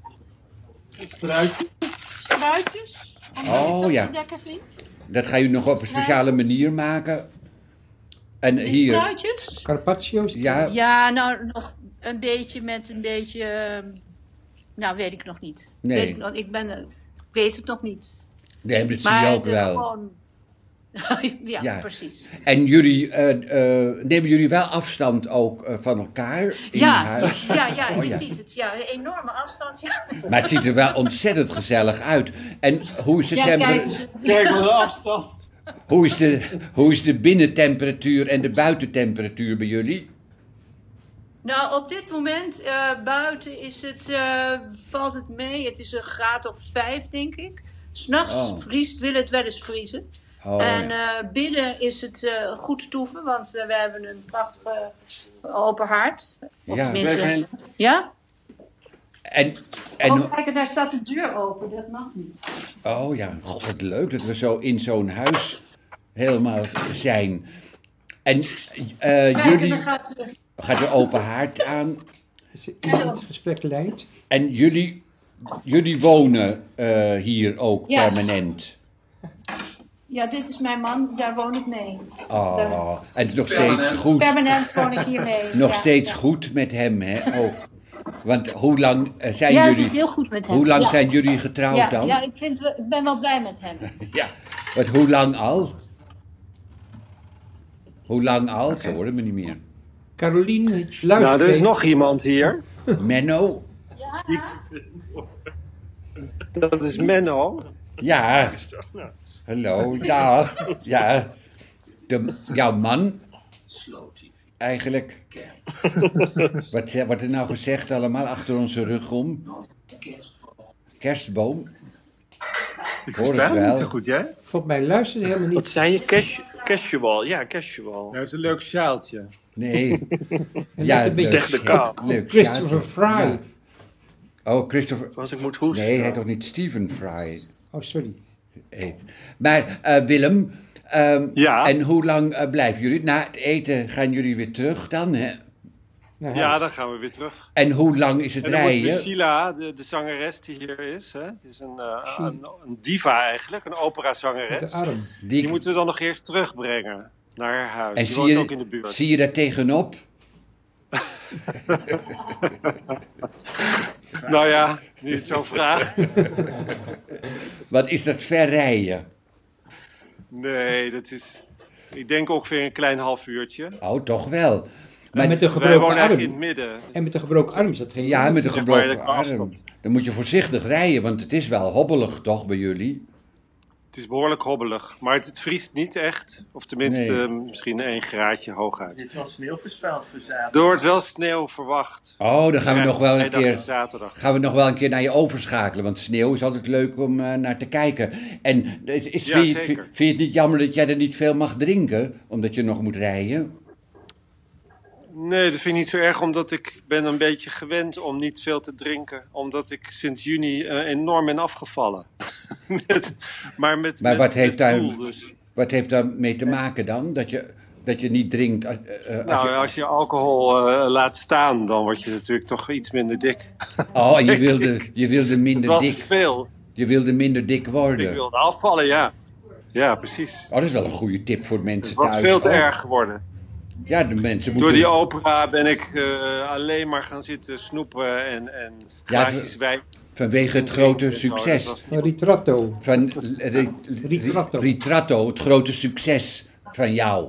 Spruitjes. Oh ja. Lekker vindt. Dat ga je nog op een speciale manier maken. En hier. Spruitjes? Carpaccio's? Ja. Ja, nou nog een beetje met een beetje... nou, weet ik nog niet. Nee. Ik weet het nog niet. Nee, maar dat zie je ook wel. Gewoon... ja, precies. En jullie, nemen jullie wel afstand ook van elkaar in huis? Ja, Oh, je ziet het. Ja, een enorme afstand. Ja. Maar het ziet er wel ontzettend gezellig uit. En hoe is de temperatuur? Kijk wat de afstand. Hoe is de binnentemperatuur en de buitentemperatuur bij jullie? Nou, op dit moment buiten is het, valt het mee. Het is een graad of 5, denk ik. 's Nachts wil het wel eens vriezen. Binnen is het goed toeven, want we hebben een prachtige open haard. Of tenminste, ja? En kijk, daar staat de deur open, dat mag niet. Oh ja, god, wat leuk dat we zo in zo'n huis helemaal zijn. En jullie... Gaat de open haard aan. Het gesprek leidt. En jullie wonen hier ook permanent? Ja, dit is mijn man, daar woon ik mee. Oh, en het is nog steeds goed. Permanent woon ik hier mee. Nog steeds goed met hem, hè? Ook. Want hoe lang zijn jullie... jullie... Ja, het is heel goed met hem. Hoe lang zijn jullie getrouwd dan? Ja, ik ben wel blij met hem. Ja, want hoe lang al? Hoe lang al? Ze horen me niet meer. Carolien, luister. Nou, er is nog iemand hier. Menno? Dat is Menno. Ja. Hallo, dag. Ja. Jouw man? Eigenlijk. Wat er nou gezegd allemaal achter onze rug om? Kerstboom? Ik hoor het versta het wel. niet zo goed, jij? Volgens mij luisterde helemaal niet. Wat zei je? Casual, ja, casual. Ja, dat is een leuk sjaaltje. Nee. Ja, een beetje tegen de kou. Leuk Christopher sjaaltje. Fry. Ja. Oh, Christopher... Als ik moet hoesten. Nee, hij toch niet Stephen Fry. Oh, sorry. Maar Willem, ja? En hoe lang blijven jullie? Na het eten gaan jullie weer terug dan, hè? Ja, dan gaan we weer terug. En hoe lang is het en dan wordt rijden? Sheila, de zangeres die hier is, hè? Die is een diva eigenlijk, een operazangeres. Met de arm. Die moeten we dan nog eerst terugbrengen naar haar huis. En die woont ook in de buurt. zie je daar tegenop? Nou ja, nu je het zo vraagt. Wat is dat ver rijden? Nee, dat is... Ik denk ongeveer een klein half uurtje. Oh, toch wel. Maar met een Wij gebroken wonen arm. eigenlijk in het midden. En met een gebroken arm is dat geen... Ja, met een Zeg maar, gebroken arm. Dan moet je voorzichtig rijden, want het is wel hobbelig toch bij jullie? Het is behoorlijk hobbelig, maar het vriest niet echt. Of tenminste, misschien 1 graadje hooguit. Er is wel sneeuw voorspeld voor zaterdag. Er wordt wel sneeuw verwacht. Oh, dan gaan we nog wel een vrijdag en keer... zaterdag. Gaan we nog wel een keer naar je overschakelen, want sneeuw is altijd leuk om naar te kijken. En vind je het niet jammer dat jij er niet veel mag drinken, omdat je nog moet rijden? Nee, dat vind ik niet zo erg, omdat ik ben een beetje gewend om niet veel te drinken. Omdat ik sinds juni enorm ben afgevallen. maar wat heeft daar mee te maken dan? Dat je niet drinkt? Als je alcohol laat staan, dan word je natuurlijk toch iets minder dik. Oh, en je wilde minder het was dik. Veel. Je wilde minder dik worden. Ik wilde afvallen, ja. Ja, precies. Oh, dat is wel een goede tip voor mensen thuis. Het was veel te ook. erg geworden. Ja, de mensen moeten... Door die opera ben ik alleen maar gaan zitten snoepen en glaasjes wijn. Vanwege het grote succes. Van Ritratto. Van Ritratto. Ritratto, het grote succes van jou.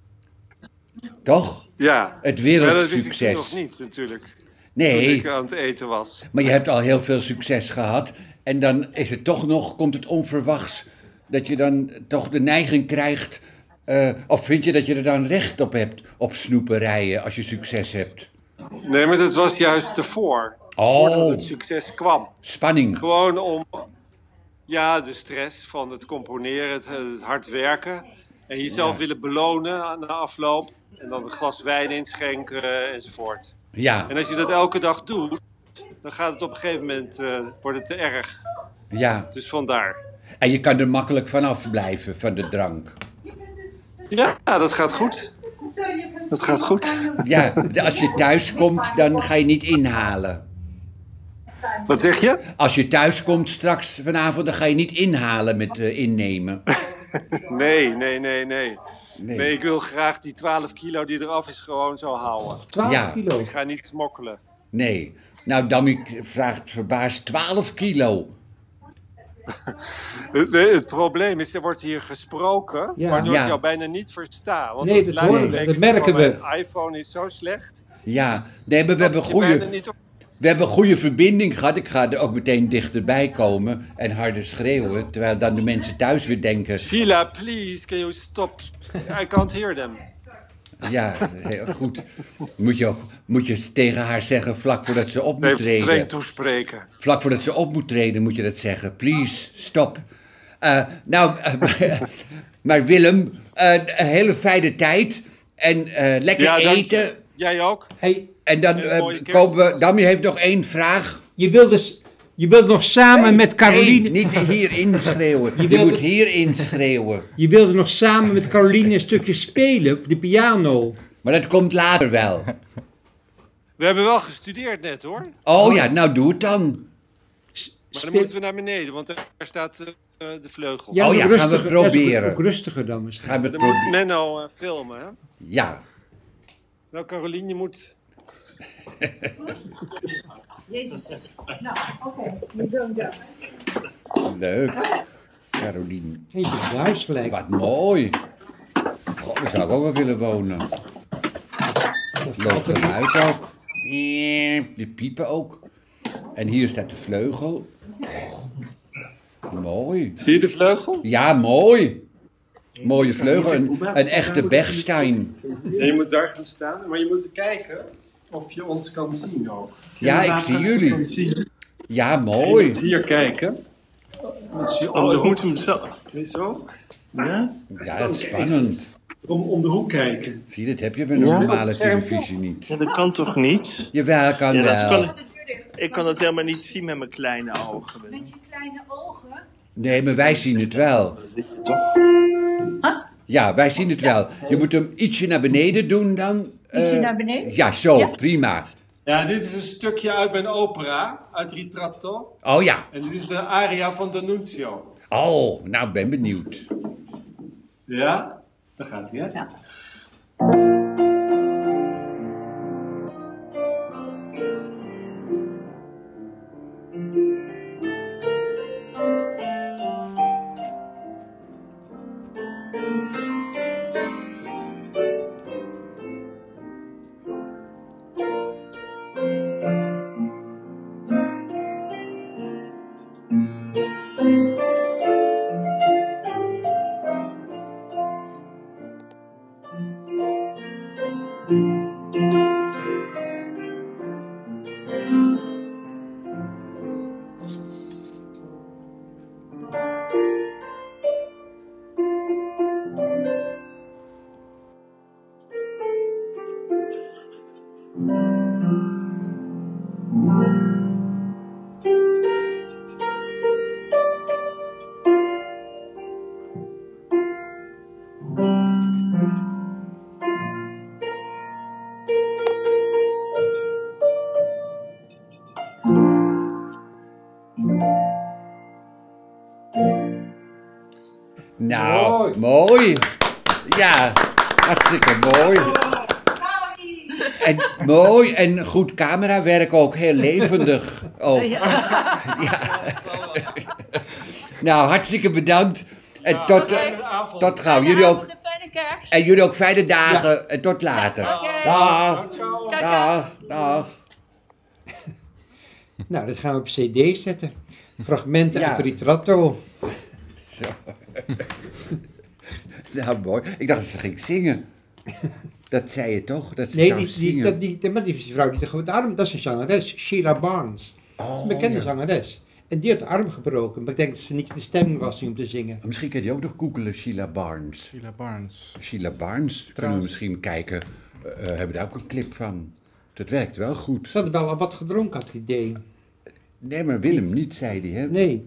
Toch? Ja. Het wereldsucces. Dat wist ik nog niet natuurlijk. Nee. Toen ik aan het eten was. Maar je hebt al heel veel succes gehad. En dan is het toch nog, komt het onverwachts, dat je dan toch de neiging krijgt... of vind je dat je er dan recht op hebt, op snoeperijen, als je succes hebt? Nee, maar dat was juist ervoor. Oh. Voordat het succes kwam. Spanning. Gewoon om... Ja, de stress van het componeren, het hard werken. En jezelf willen belonen aan de afloop. En dan een glas wijn inschenken enzovoort. Ja. En als je dat elke dag doet, dan gaat het op een gegeven moment wordt het te erg. Ja. Dus vandaar. En je kan er makkelijk vanaf blijven, van de drank. Ja, dat gaat goed. Dat gaat goed. Ja, als je thuis komt, dan ga je niet inhalen. Wat zeg je? Als je thuis komt straks vanavond, dan ga je niet inhalen met innemen. Nee. Nee, ik wil graag die 12 kilo die eraf is gewoon zo houden. 12 kilo? Ik ga niet smokkelen. Nee. Nou, Dammy vraagt verbaasd 12 kilo. Het probleem is, er wordt hier gesproken, waardoor ik jou bijna niet versta. Want Nee, dat merken we. Mijn iPhone is zo slecht. Ja, nee, maar we hebben goede verbinding gehad. Ik ga er ook meteen dichterbij komen en harder schreeuwen. Terwijl dan de mensen thuis weer denken... Sheila, please, can you stop? I can't hear them. Ja, heel goed. Moet je tegen haar zeggen vlak voordat ze op moet Even treden. streng toespreken. Vlak voordat ze op moet treden moet je dat zeggen. Please, stop. Maar Willem, een hele fijne tijd. En lekker eten. Jij ook. Hey, en dan komen we... Dammy heeft nog 1 vraag. Je wilt nog samen met Caroline... Nee, niet hier inschreeuwen. Je moet hier inschreeuwen. Je wilde nog samen met Caroline een stukje spelen op de piano. Maar dat komt later wel. We hebben wel gestudeerd net, hoor. Oh ja, nou doe het dan. Maar dan moeten we naar beneden, want daar staat de vleugel. Ja, gaan we proberen. Ook rustiger dan misschien. Gaan we dan moet Menno filmen, hè? Ja. Nou, Caroline, je moet... Jezus. Nou, oké. We doen dat. Leuk. Caroline. Eentje in huis gelijk. Wat mooi. God, daar zou ik ook wel willen wonen. Loopt geluid ook. Die piepen ook. En hier staat de vleugel. Mooi. Zie je de vleugel? Ja, mooi. Mooie vleugel. Een echte Bechstein. Ja, je moet daar gaan staan, maar je moet kijken of je ons kan zien ook. Ja, ik zie jullie. Ja, mooi. Je moet hier kijken. Ik moet hem zo. Zo? Ja? Ja, dat is spannend. Om de hoek kijken. Zie je, dat heb je bij normale televisie niet. Ja, dat kan toch niet? Jawel, kan wel. Ik kan het helemaal niet zien met mijn kleine ogen. Met je kleine ogen? Nee, maar wij zien het wel. Toch? Ja, wij zien het wel. Je moet hem ietsje naar beneden doen dan. Ietsje naar beneden? Ja, zo, prima. Ja, dit is een stukje uit mijn opera, uit Ritratto. Oh ja. En dit is de aria van D'Annunzio. Oh, nou, ben benieuwd. Ja, daar gaat hij, hè? Ja. Nou, mooi. Ja, hartstikke mooi. En mooi en goed camerawerk ook, heel levendig ook. Ja. Nou, hartstikke bedankt. En tot gauw. Jullie ook. En jullie ook fijne dagen. En tot later. Dag. Dag. Dag. Nou, dat gaan we op cd zetten. Fragmenten uit Ritratto. Zo. Nou, mooi. Ik dacht dat ze ging zingen. Dat zei je toch? Dat ze zou zingen. Die vrouw, dat is een zangeres. Sheila Barnes. Een bekende zangeres. En die had de arm gebroken. Maar ik denk dat ze niet de stemming was om te zingen. Misschien kan je ook nog googelen, Sheila Barnes. Sheila Barnes. Kunnen we misschien kijken. Hebben we daar ook een clip van. Dat werkt wel goed. Ze hadden wel al wat gedronken, had het idee. Nee, maar Willem niet, zei hij, hè? Nee.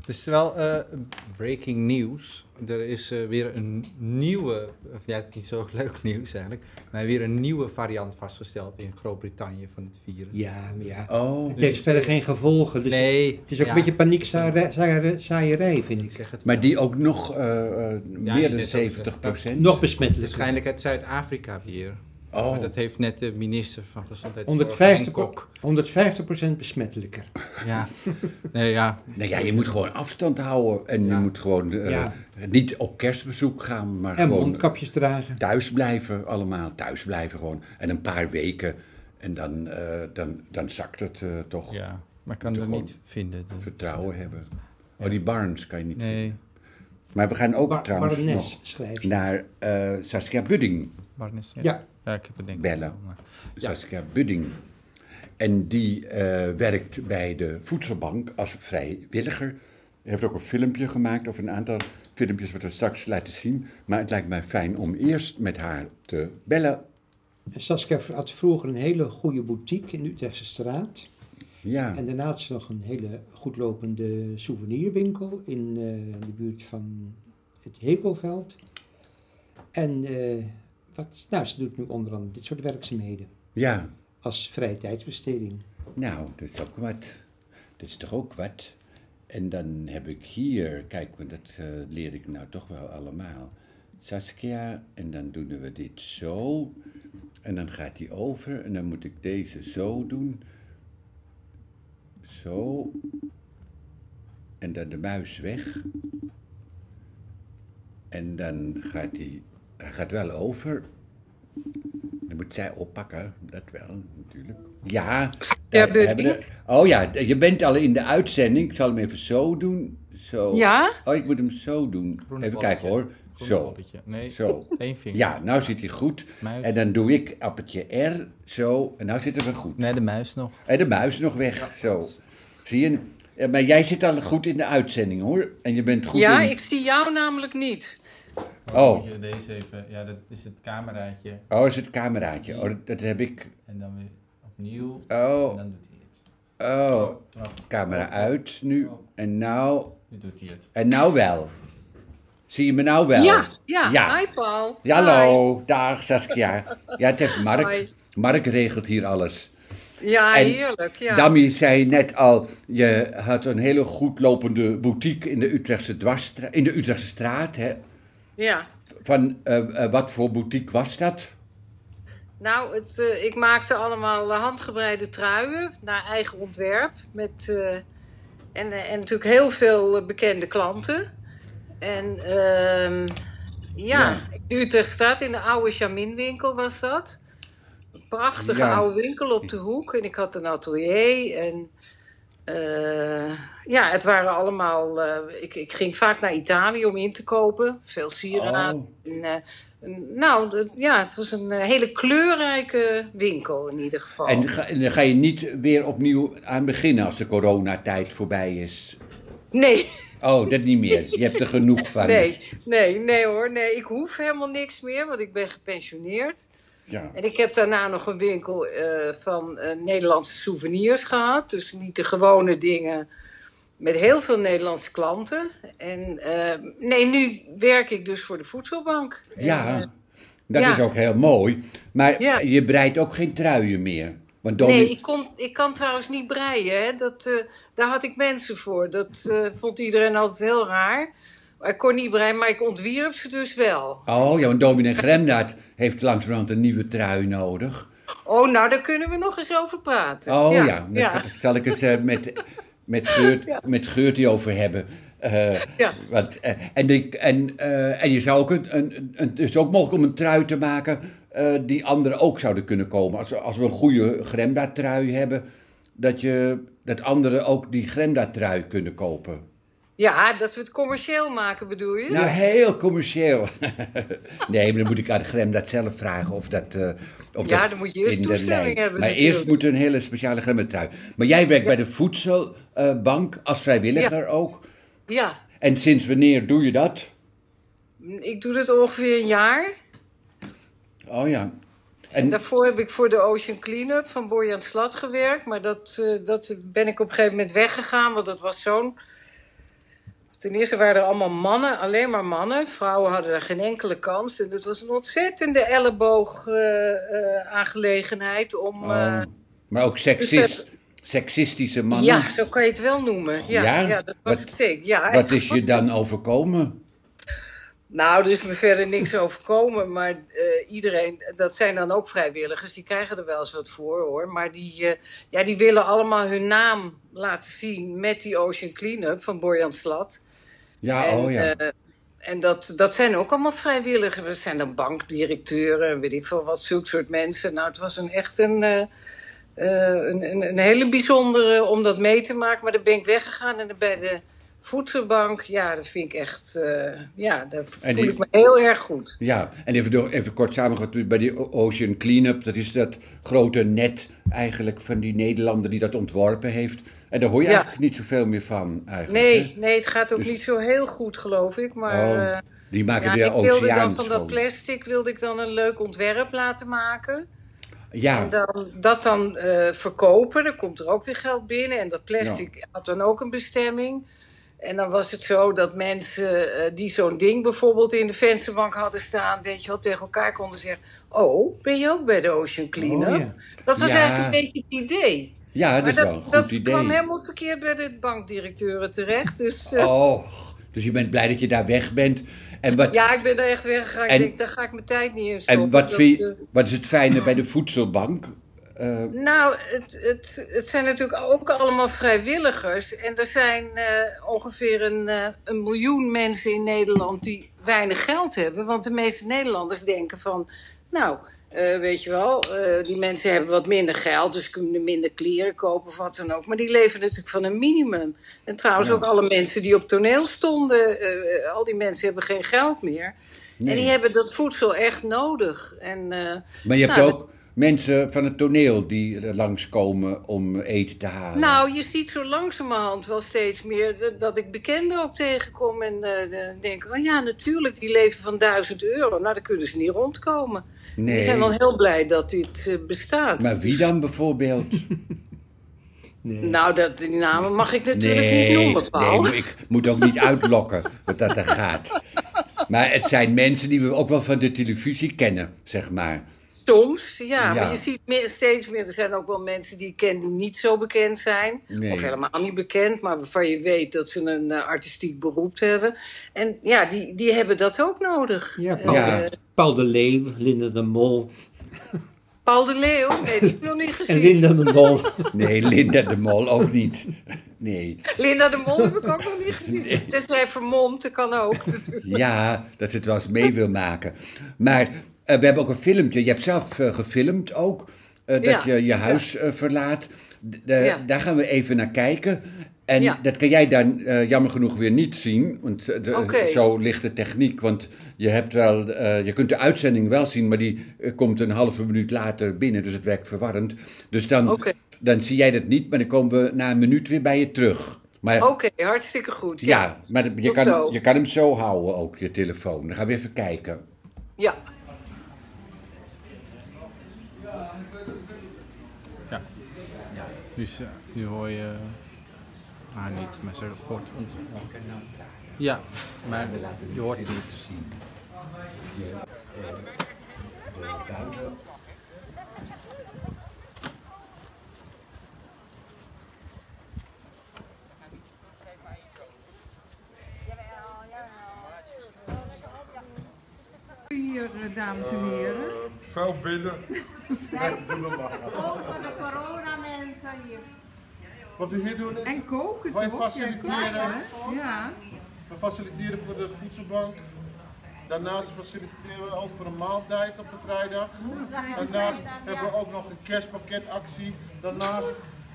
Het is wel breaking news. Er is weer een nieuwe, het is niet zo leuk nieuws eigenlijk, maar weer een nieuwe variant vastgesteld in Groot-Brittannië van het virus. Ja, maar ja. Oh. Het heeft verder geen gevolgen. Dus Nee. Het is ook een beetje paniekzaaierij, vind ik. Zeg het Maar wel. die ook nog meer dan 70%. Nog besmettelijk. Waarschijnlijk uit Zuid-Afrika weer. Oh. Maar dat heeft net de minister van Gezondheidszorg Kok. 150% besmettelijker. Ja. Nee, ja. Nou ja, je moet gewoon afstand houden. En je moet gewoon niet op kerstbezoek gaan, maar En gewoon mondkapjes dragen. thuis blijven allemaal. Thuis blijven gewoon. En een paar weken. En dan zakt het toch. Ja, maar ik kan het niet vinden. Vertrouwen hebben. Oh, die Barnes kan je niet Nee. vinden. Maar we gaan ook trouwens Barones nog schrijven. naar Saskia Budding Barnes, Ja. Ja, ik heb het denk ik bellen. wel, maar- Saskia Budding. En die werkt bij de Voedselbank als vrijwilliger. Hij heeft ook een filmpje gemaakt, of een aantal filmpjes wat we straks laten zien. Maar het lijkt mij fijn om eerst met haar te bellen. Saskia had vroeger een hele goede boutique in de Utrechtse straat. Ja. En daarna had ze nog een hele goedlopende souvenirwinkel in de buurt van het Hekelveld. En ze doet nu onder andere dit soort werkzaamheden. Ja. Als vrije tijdsbesteding. Nou, dat is ook wat. Dat is toch ook wat. En dan heb ik hier, kijk, want dat leer ik nou toch wel allemaal. Saskia, en dan doen we dit zo. En dan gaat die over en dan moet ik deze zo doen. Zo. En dan de muis weg. En dan gaat hij gaat wel over. Dan moet zij oppakken, dat wel natuurlijk. Ja, daar hebben we. Oh ja, je bent al in de uitzending. Ik zal hem even zo doen. Zo. Ja? Oh, ik moet hem zo doen. Groene Even balletje. kijken hoor. Groene Zo. balletje. Nee, Zo. één vinger. Ja, nou zit hij goed. Muis. En dan doe ik appeltje R, zo. En nou zitten we goed. Nee, de muis nog. En de muis nog weg, zo. Zie je? Ja, maar jij zit al goed in de uitzending hoor. En je bent goed Ja, in... ik zie jou namelijk niet. Oh. Moet je deze even, ja, dat is het cameraatje. Oh, is het cameraatje. Oh, dat heb ik... En dan weer opnieuw. Oh. En dan doet hij het. Oh. Camera uit nu. En nou... Nu doet hij het. En nou wel. Zie je me nou wel? Ja. Hi Paul. Ja, hallo. Dag Saskia. Ja, het heeft Mark. Hoi. Mark regelt hier alles. Ja, En heerlijk. Ja. Dami zei net al, je had een hele goed lopende boutique in de Utrechtse straat. Hè? Ja. Van, wat voor boutique was dat? Nou, ik maakte allemaal handgebreide truien naar eigen ontwerp. En natuurlijk heel veel bekende klanten. En de Utrechtstraat in de oude Jaminwinkel was dat. Een prachtige oude winkel op de hoek. En ik had een atelier. En het waren allemaal... Ik ging vaak naar Italië om in te kopen. Veel sieraden. Het was een hele kleurrijke winkel in ieder geval. En dan ga je niet weer opnieuw aan beginnen als de coronatijd voorbij is? Nee. Oh, dat niet meer. Je hebt er genoeg van. Nee hoor. Nee, ik hoef helemaal niks meer, want ik ben gepensioneerd. Ja. En ik heb daarna nog een winkel van Nederlandse souvenirs gehad. Dus niet de gewone dingen met heel veel Nederlandse klanten. En nu werk ik dus voor de Voedselbank. Ja, dat is ook heel mooi. Maar je breidt ook geen truien meer. Want Nee, ik kan trouwens niet breien. Hè. Daar had ik mensen voor. Dat vond iedereen altijd heel raar. Ik kon niet breien, maar ik ontwierp ze dus wel. Oh ja, want dominee Gremdaad heeft langzamerhand een nieuwe trui nodig. Oh, nou, daar kunnen we nog eens over praten. Oh ja, daar zal ik eens met Geurtie over hebben. En je zou ook het is ook mogelijk om een trui te maken die anderen ook zouden kunnen komen. Als we een goede Gremdaad-trui hebben, dat anderen ook die Gremdaad-trui kunnen kopen. Ja, dat we het commercieel maken, bedoel je? Nou, heel commercieel. Nee, maar dan moet ik aan Gremdaad zelf vragen of dat dan moet je eerst toestemming hebben. Maar eerst moet een hele speciale Gremdaad-trui. Maar jij werkt bij de Voedselbank als vrijwilliger ook. Ja. En sinds wanneer doe je dat? Ik doe het ongeveer een jaar. Oh ja. En daarvoor heb ik voor de Ocean Cleanup van Borjan Slat gewerkt. Maar dat ben ik op een gegeven moment weggegaan, want dat was zo'n Ten eerste waren er allemaal mannen, alleen maar mannen. Vrouwen hadden daar geen enkele kans. En het was een ontzettende elleboog aangelegenheid om... Maar ook seksistische mannen. Ja, zo kan je het wel noemen. Ja, dat was het zeker. Ja, wat is je dan overkomen? Nou, er is me verder niks overkomen, maar iedereen, dat zijn dan ook vrijwilligers, die krijgen er wel eens wat voor hoor. Maar die willen allemaal hun naam laten zien met die Ocean Cleanup van Borjan Slat. Ja, en dat zijn ook allemaal vrijwilligers. Dat zijn dan bankdirecteuren en weet ik veel wat, zulke soort mensen. Nou, het was echt een hele bijzondere om dat mee te maken. Maar dan ben ik weggegaan en bij de voedselbank, ja, dat vind ik echt, daar voel ik me heel erg goed. Ja, en even kort samengevat, bij die Ocean Cleanup, dat is dat grote net eigenlijk van die Nederlander die dat ontworpen heeft. En daar hoor je eigenlijk niet zoveel meer van eigenlijk. Nee, het gaat ook niet zo heel goed, geloof ik. Maar die maken de ik wilde dan van schoon. dat plastic een leuk ontwerp laten maken. Ja. En dat dan verkopen, dan komt er ook weer geld binnen. En dat plastic had dan ook een bestemming. En dan was het zo dat mensen die zo'n ding bijvoorbeeld in de vensterbank hadden staan, weet je wel, tegen elkaar konden zeggen: oh, ben je ook bij de Ocean Cleanup? Ja. Dat was eigenlijk een beetje het idee. Ja, dat is wel een goed idee. Dat kwam helemaal verkeerd bij de bankdirecteuren terecht. Dus, dus je bent blij dat je daar weg bent. En ja, ik ben daar echt weggegaan. Ik denk, daar ga ik mijn tijd niet in stoppen. En wat is het fijne bij de voedselbank? Nou, het zijn natuurlijk ook allemaal vrijwilligers. En er zijn ongeveer een miljoen mensen in Nederland die weinig geld hebben. Want de meeste Nederlanders denken van, nou, weet je wel, die mensen hebben wat minder geld, dus kunnen minder kleren kopen of wat dan ook. Maar die leven natuurlijk van een minimum. En trouwens ook alle mensen die op toneel stonden, al die mensen hebben geen geld meer. Nee. En die hebben dat voedsel echt nodig. En, maar je hebt ook mensen van het toneel die langskomen om eten te halen. Nou, je ziet zo langzamerhand wel steeds meer dat ik bekenden ook tegenkom. En denk, oh ja, natuurlijk, die leven van €1000. Nou, daar kunnen ze niet rondkomen. Nee. Die zijn dan heel blij dat dit bestaat. Maar wie dan bijvoorbeeld? Nee. Nou, die namen mag ik natuurlijk niet noemen, Paul. Nee, ik moet ook niet uitlokken wat dat er gaat. Maar het zijn mensen die we ook wel van de televisie kennen, zeg maar. Soms, ja. Maar je ziet steeds meer, er zijn ook wel mensen die ik ken die niet zo bekend zijn. Nee. Of helemaal niet bekend, maar waarvan je weet dat ze een artistiek beroep hebben. En ja, die hebben dat ook nodig. Ja, Paul de Leeuw, Linda de Mol. Paul de Leeuw? Nee, die heb ik nog niet gezien. En Linda de Mol. Nee, Linda de Mol ook niet. Nee. Linda de Mol heb ik ook nog niet gezien. Tenzij vermomd, dat kan ook natuurlijk. Ja, dat ze het wel eens mee wil maken. Maar we hebben ook een filmpje. Je hebt zelf gefilmd ook. Dat je je huis verlaat. Daar gaan we even naar kijken. En dat kan jij dan jammer genoeg weer niet zien. Want zo ligt de techniek. Want je hebt wel, je kunt de uitzending wel zien, maar die komt een halve minuut later binnen. Dus het werkt verwarrend. Dus dan zie jij dat niet, maar dan komen we na een minuut weer bij je terug. Oké, hartstikke goed. Ja, maar je kan hem zo houden ook, je telefoon. Dan gaan we even kijken. Ja. Dus nu hoor je haar niet, maar ze hoort ons. Ja, maar je hoort niks. Hier, dames en heren. Vuil binnen. Ook voor de coronamensen hier. Wat we hier doen is... En koken wij toch? faciliteren. Ja. We faciliteren voor de voedselbank. Daarnaast faciliteren we ook voor een maaltijd op de vrijdag. Daarnaast hebben we ook nog een kerstpakketactie. Daarnaast...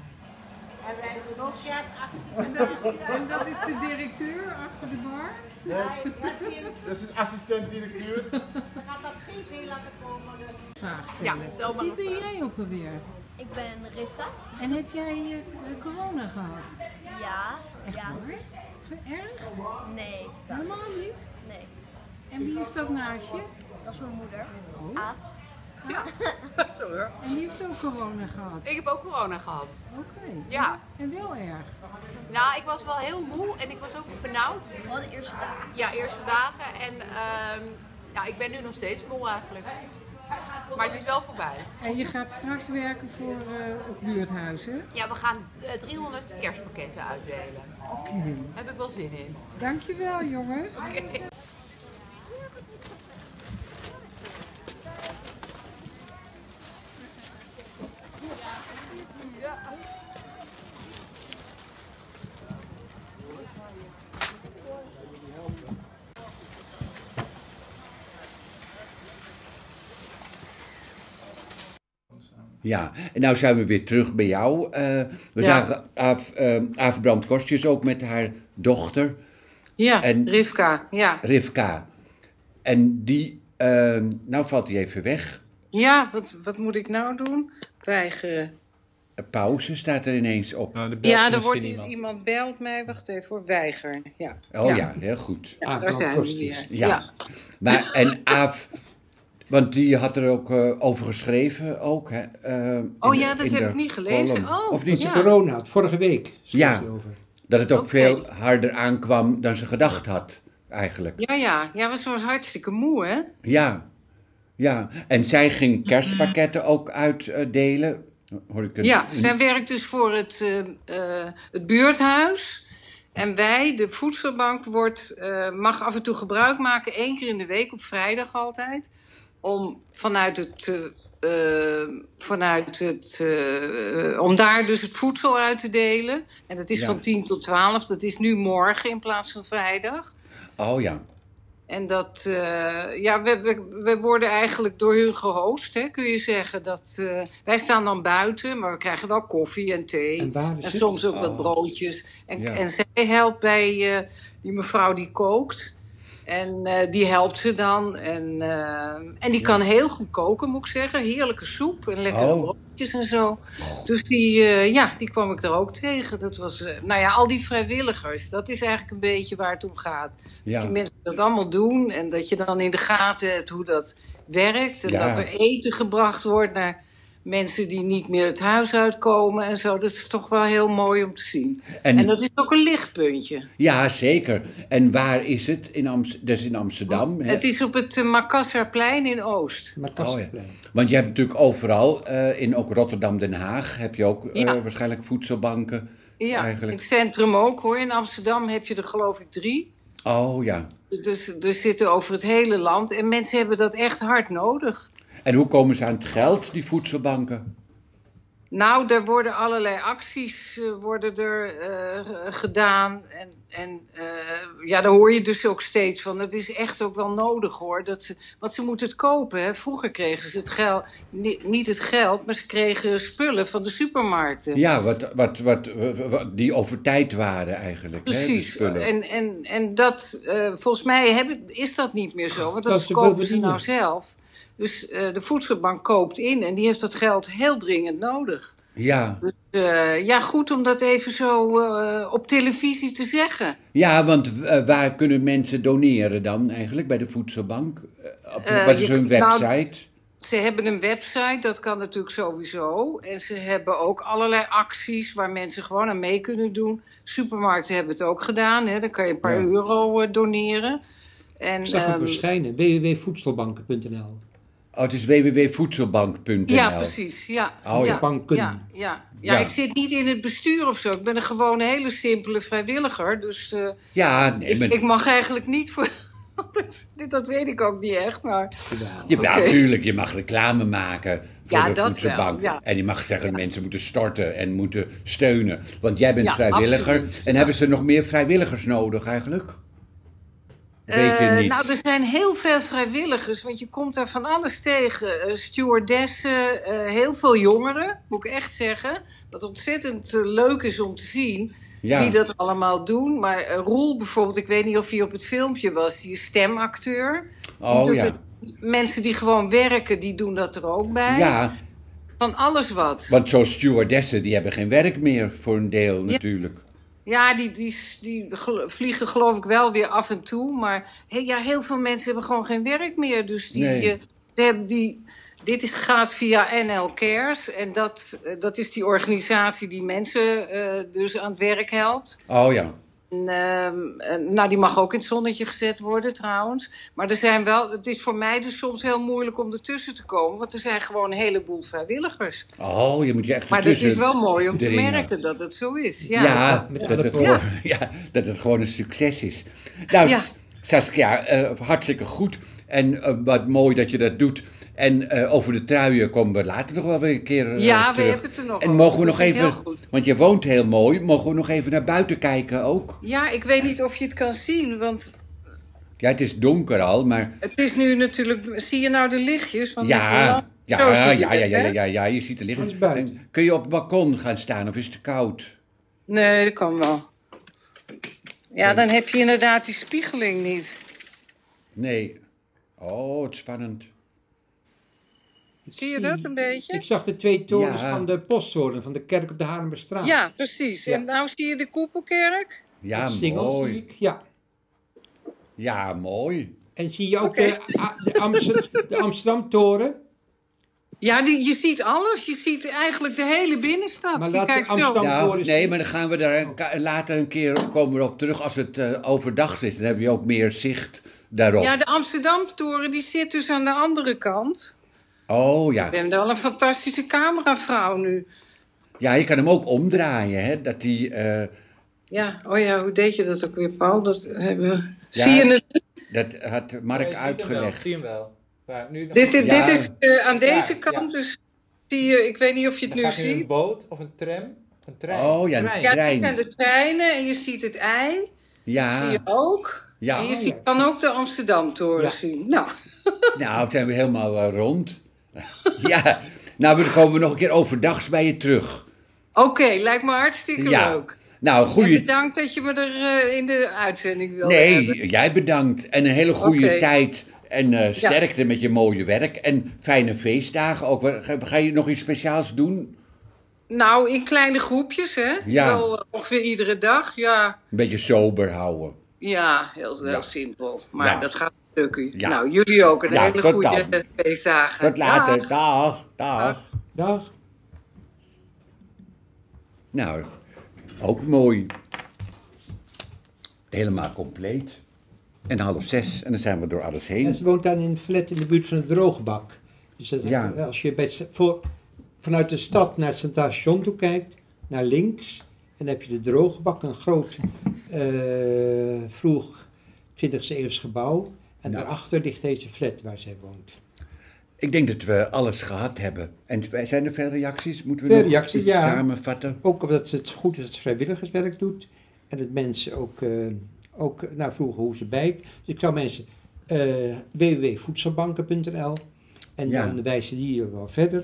En dat is de directeur achter de bar? Nee, dat is assistent-directeur. Ze gaat dat TV laten komen. Vraag stellen. Wie ben jij ook alweer? Ik ben Rivka. En heb jij corona gehad? Ja. Echt waar? Erg? Nee, totaal helemaal niet? Nee. En wie is dat naast je? Dat is mijn moeder. Aaf. Ja, zo hoor. En die heeft ook corona gehad? Ik heb ook corona gehad. Oké. Ja. En wel erg? Nou, ik was wel heel moe en ik was ook benauwd. Wel de eerste dagen. Ja, eerste dagen. En ja, ik ben nu nog steeds moe eigenlijk. Maar het is wel voorbij. En je gaat straks werken voor het buurthuis, hè? Ja, we gaan 300 kerstpakketten uitdelen. Oké. Daar heb ik wel zin in. Dankjewel, jongens. Oké. Ja, en nou zijn we weer terug bij jou. We zagen Aaf Brand-Kostjes ook met haar dochter. Ja, en Rivka, ja. Rivka. En die, nou valt die even weg. Ja, wat moet ik nou doen? Weigeren. Pauze staat er ineens op. Ja, er wordt iemand belt mij. Wacht even voor weiger. Ja. Oh ja, heel goed. Ja, daar zijn we weer. Ja. Maar, en Aaf, want die had er ook over geschreven ook. Hè, oh ja, dat heb ik niet gelezen. Oh, of niet? Ja. Corona, vorige week. Ja, dat het ook veel harder aankwam dan ze gedacht had, eigenlijk. Ja, ze was hartstikke moe, hè? Ja. En zij ging kerstpakketten ook uitdelen. Zij werkt dus voor het buurthuis. En wij, de voedselbank, mag af en toe gebruik maken, 1 keer in de week, op vrijdag altijd, om om daar dus het voedsel uit te delen. En dat is van 10 tot 12. Dat is nu morgen in plaats van vrijdag. Oh ja. En dat, we worden eigenlijk door hun gehost, hè, kun je zeggen. Wij staan dan buiten, maar we krijgen wel koffie en thee. En soms ook wat broodjes. En zij helpt bij die mevrouw die kookt. En die helpt ze dan. En die kan heel goed koken, moet ik zeggen. Heerlijke soep en lekkere broodjes en zo. Dus die kwam ik er ook tegen. Dat was, al die vrijwilligers. Dat is eigenlijk een beetje waar het om gaat. Ja. Dat die mensen dat allemaal doen. En dat je dan in de gaten hebt hoe dat werkt. En dat er eten gebracht wordt naar mensen die niet meer het huis uitkomen en zo. Dat is toch wel heel mooi om te zien. En dat is ook een lichtpuntje. Ja, zeker. En waar is het? Dat is in Amsterdam. Hè? Het is op het Makassarplein in Oost. Want je hebt natuurlijk overal, in ook Rotterdam, Den Haag, heb je ook waarschijnlijk voedselbanken. Ja, eigenlijk. In het centrum ook hoor. In Amsterdam heb je er geloof ik 3. Oh ja. Dus er zitten over het hele land. En mensen hebben dat echt hard nodig. En hoe komen ze aan het geld, die voedselbanken? Nou, er worden allerlei acties gedaan. En daar hoor je dus ook steeds van. Dat is echt ook wel nodig hoor. Want ze moeten het kopen. Hè. Vroeger kregen ze het geld, niet het geld, maar ze kregen spullen van de supermarkten. Ja, wat die over tijd waren eigenlijk. Precies. Hè, de spullen. En dat, volgens mij is dat niet meer zo. Want dat kopen ze nou zelf. Dus de voedselbank koopt in en die heeft dat geld heel dringend nodig. Ja. Dus goed om dat even zo op televisie te zeggen. Ja, want waar kunnen mensen doneren dan eigenlijk bij de voedselbank? Wat is hun website? Ze hebben een website, dat kan natuurlijk sowieso. En ze hebben ook allerlei acties waar mensen gewoon aan mee kunnen doen. Supermarkten hebben het ook gedaan, hè? Dan kan je een paar euro doneren. En, ik zag het verschijnen, www.voedselbanken.nl. Oh, het is www.voedselbank.nl. Ja, precies. Ja. Banken. Ja, ik zit niet in het bestuur of zo. Ik ben gewoon een hele simpele vrijwilliger. Dus ik mag eigenlijk niet voor... dat weet ik ook niet echt, maar... Ja, natuurlijk. Je mag reclame maken voor de voedselbank. Wel, ja. En je mag zeggen dat mensen moeten storten en moeten steunen. Want jij bent vrijwilliger. Absoluut, en hebben ze nog meer vrijwilligers nodig eigenlijk? Weet je niet. Nou, er zijn heel veel vrijwilligers, want je komt daar van alles tegen. Stewardessen, heel veel jongeren, moet ik echt zeggen. Wat ontzettend leuk is om te zien, wie dat allemaal doen. Maar Roel bijvoorbeeld, ik weet niet of hij op het filmpje was, die is stemacteur. Mensen die gewoon werken, die doen dat er ook bij. Ja. Van alles wat. Want zo'n stewardessen, die hebben geen werk meer voor een deel natuurlijk. Ja, die vliegen geloof ik wel weer af en toe. Maar heel veel mensen hebben gewoon geen werk meer. Dus gaat via NL Cares. En dat is die organisatie die mensen dus aan het werk helpt. Oh ja. Nou, die mag ook in het zonnetje gezet worden trouwens. Maar het is voor mij dus soms heel moeilijk om ertussen te komen. Want er zijn gewoon een heleboel vrijwilligers. Oh, je moet je echt Maar het is wel mooi om te erin merken dat het zo is. Ja, dat het gewoon een succes is. Nou, Ja. Saskia, hartstikke goed. En wat mooi dat je dat doet. En over de truien komen we later nog wel weer een keer Ja, we terug. hebben het er nog En over. mogen we Dat nog vind ik even, heel goed. want je woont heel mooi, mogen we nog even naar buiten kijken ook? Ja, ik weet niet of je het kan zien, want Ja, het is donker al, maar... het is nu natuurlijk... Zie je nou de lichtjes? Want met die Ja, lamp- Zo zie je het, hè? ja, je ziet de lichten. En kun je op het balkon gaan staan of is het te koud? Nee, dat kan wel. Ja, dan heb je inderdaad die spiegeling niet. Nee. Oh, het is spannend. Zie je dat een beetje? Ik zag de 2 torens Ja. van de posttoren van de kerk op de Haarlemmerstraat. Ja, precies. Ja. En nou zie je de Koepelkerk? Ja, De singles mooi. zie ik, ja. Ja, mooi. En zie je ook de Amsterdam-toren? Ja, je ziet alles. Je ziet eigenlijk de hele binnenstad. Maar je laat de kijkt zo. Amsterdam- Nee, maar dan gaan we daar later een keer komen we op terug als het overdag is. Dan heb je ook meer zicht daarop. Ja, de Amsterdam-toren die zit dus aan de andere kant. Oh ja. We hebben wel een fantastische cameravrouw nu. Ja, je kan hem ook omdraaien, hè. Dat die... Ja, oh ja, hoe deed je dat ook weer, Paul? Dat hebben... Ja, Zie je het? dat had Mark uitgelegd. Zie hem wel. Maar nu Dit Ja. is aan deze kant, dus zie je... Ik weet niet of je het Dan nu gaat nu een ziet. boot of een tram. Een trein. Oh ja, een Trein. Ja, trein. dit zijn de treinen en je ziet het ei. Ja. Zie je ook. Ja. En je ziet dan ook de Amsterdam-toren zien. Nou, Nou, het zijn we helemaal rond. Ja. Nou, dan komen we nog een keer overdags bij je terug. oké, lijkt me hartstikke Ja. leuk. Nou, En goede... bedankt dat je me er in de uitzending wilde Nee, hebben. jij bedankt. En een hele goede Oké. tijd. En sterkte met je mooie werk. En fijne feestdagen ook. Ga je nog iets speciaals doen? Nou, in kleine groepjes, hè? Ja. Wel ongeveer iedere dag. Ja, Een beetje sober houden. ja heel simpel. Maar Ja. dat gaat lukken. Ja. Nou, jullie ook een Ja, hele tot goede dan. feestdagen. Tot later. Dag. Dag. Dag. Dag. Nou, ook mooi. Helemaal compleet. En 5:30 en dan zijn we door alles heen. En ze woont dan in een flat in de buurt van de Droogbak. Dus dat, Ja. als je vanuit de stad naar het Centraal Station toe kijkt, naar links, en dan heb je de Droogbak, een groot, vroeg 20e eeuws gebouw. En daarachter ligt deze flat waar zij woont. Ik denk dat we alles gehad hebben. En zijn er veel reacties? Moeten we Veel nog reacties, iets ja. samenvatten? Ook dat het goed is dat ze vrijwilligerswerk doet. En dat mensen ook vroegen hoe ze bij. Dus ik zou mensen www.voedselbanken.nl en Ja. dan wijzen die je wel verder.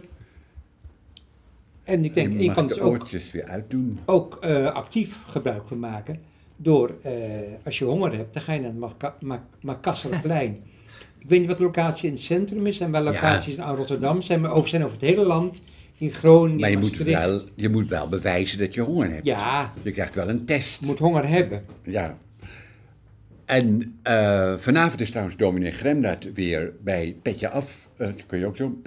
En ik denk, Je je mag kan de dus ook, oortjes weer uitdoen. ook actief gebruik van maken. Door, als je honger hebt, dan ga je naar het Makasserplein. Ik weet niet wat de locatie in het centrum is en welke locaties aan Rotterdam zijn, maar zijn over het hele land. In Groningen, Maar Maastricht. je moet wel bewijzen dat je honger hebt. Ja. Je krijgt wel een test. Je moet honger hebben. Ja. En vanavond is trouwens dominee Gremdaad weer bij Petje Af. Kun je ook zo,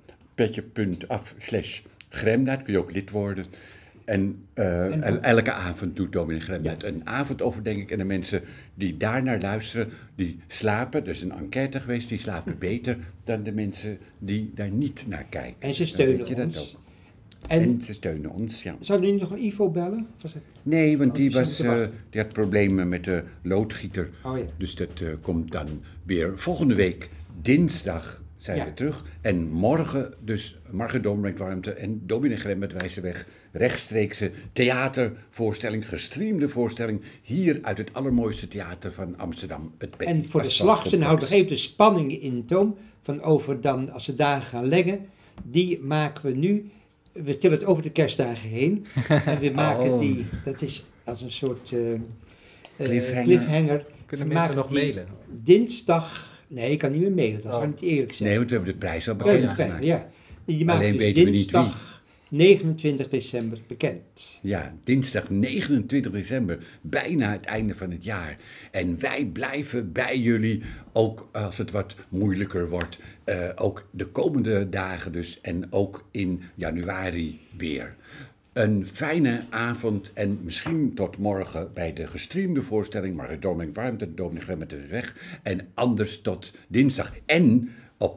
petje.af/Gremdaad, kun je ook lid worden. En elke avond doet dominee Gremdaad een avondoverdenking. En de mensen die daar naar luisteren, die slapen. Er is een enquête geweest, die slapen beter dan de mensen die daar niet naar kijken. En ze Dan steunen weet je dat ons. ook. En ze steunen ons, ja. Zouden jullie nog een Ivo bellen? Of was het... Nee, want Oh, die die zit te die had problemen met de loodgieter. Oh, ja. Dus dat komt dan weer volgende week dinsdag zijn Ja. we terug. En morgen dus Margedom brengt warmte en dominee Gremdaad wijst de weg. Rechtstreekse theatervoorstelling, gestreamde voorstelling. Hier uit het allermooiste theater van Amsterdam. Het En voor de Asfalt slagzin houdt nog Complex. even de spanning in toom. Van over dan, als de dagen gaan leggen. Die maken we nu. We tillen het over de kerstdagen heen. En we maken die. Dat is als een soort cliffhanger. Kunnen We mensen maken nog die mailen? Dinsdag. Nee, ik kan niet meer mailen. Dat zou niet eerlijk zijn. Nee, want we hebben de prijs al We hebben bekend de gemaakt. prijs, ja. Die maken Alleen dus weten we niet wie. dinsdag 29 december bekend. Ja, dinsdag 29 december, bijna het einde van het jaar. En wij blijven bij jullie, ook als het wat moeilijker wordt. Ook de komende dagen dus en ook in januari weer. Een fijne avond en misschien tot morgen bij de gestreamde voorstelling Margriet Doornbrengt Warmt en Dominee Gremmet de Weg. En anders tot dinsdag. En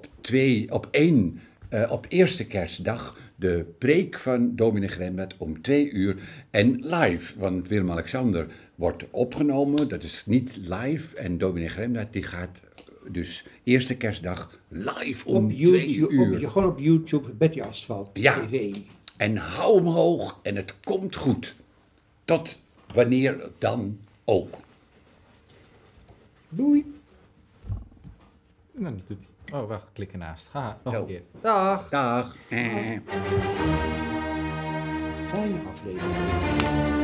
op eerste kerstdag de preek van Dominee Gremmet om 2 uur en live. Want Willem-Alexander wordt opgenomen, dat is niet live. En Dominee Gremmet die gaat dus eerste kerstdag live om 2 uur. Gewoon op YouTube, Betty Asphalt TV. En hou hem hoog en het komt goed. Tot wanneer dan ook. Doei. Nou, dat doet hij. Oh, wacht, klik ernaast. Haha, nog Zo. een keer. Dag. Dag. Fijne aflevering.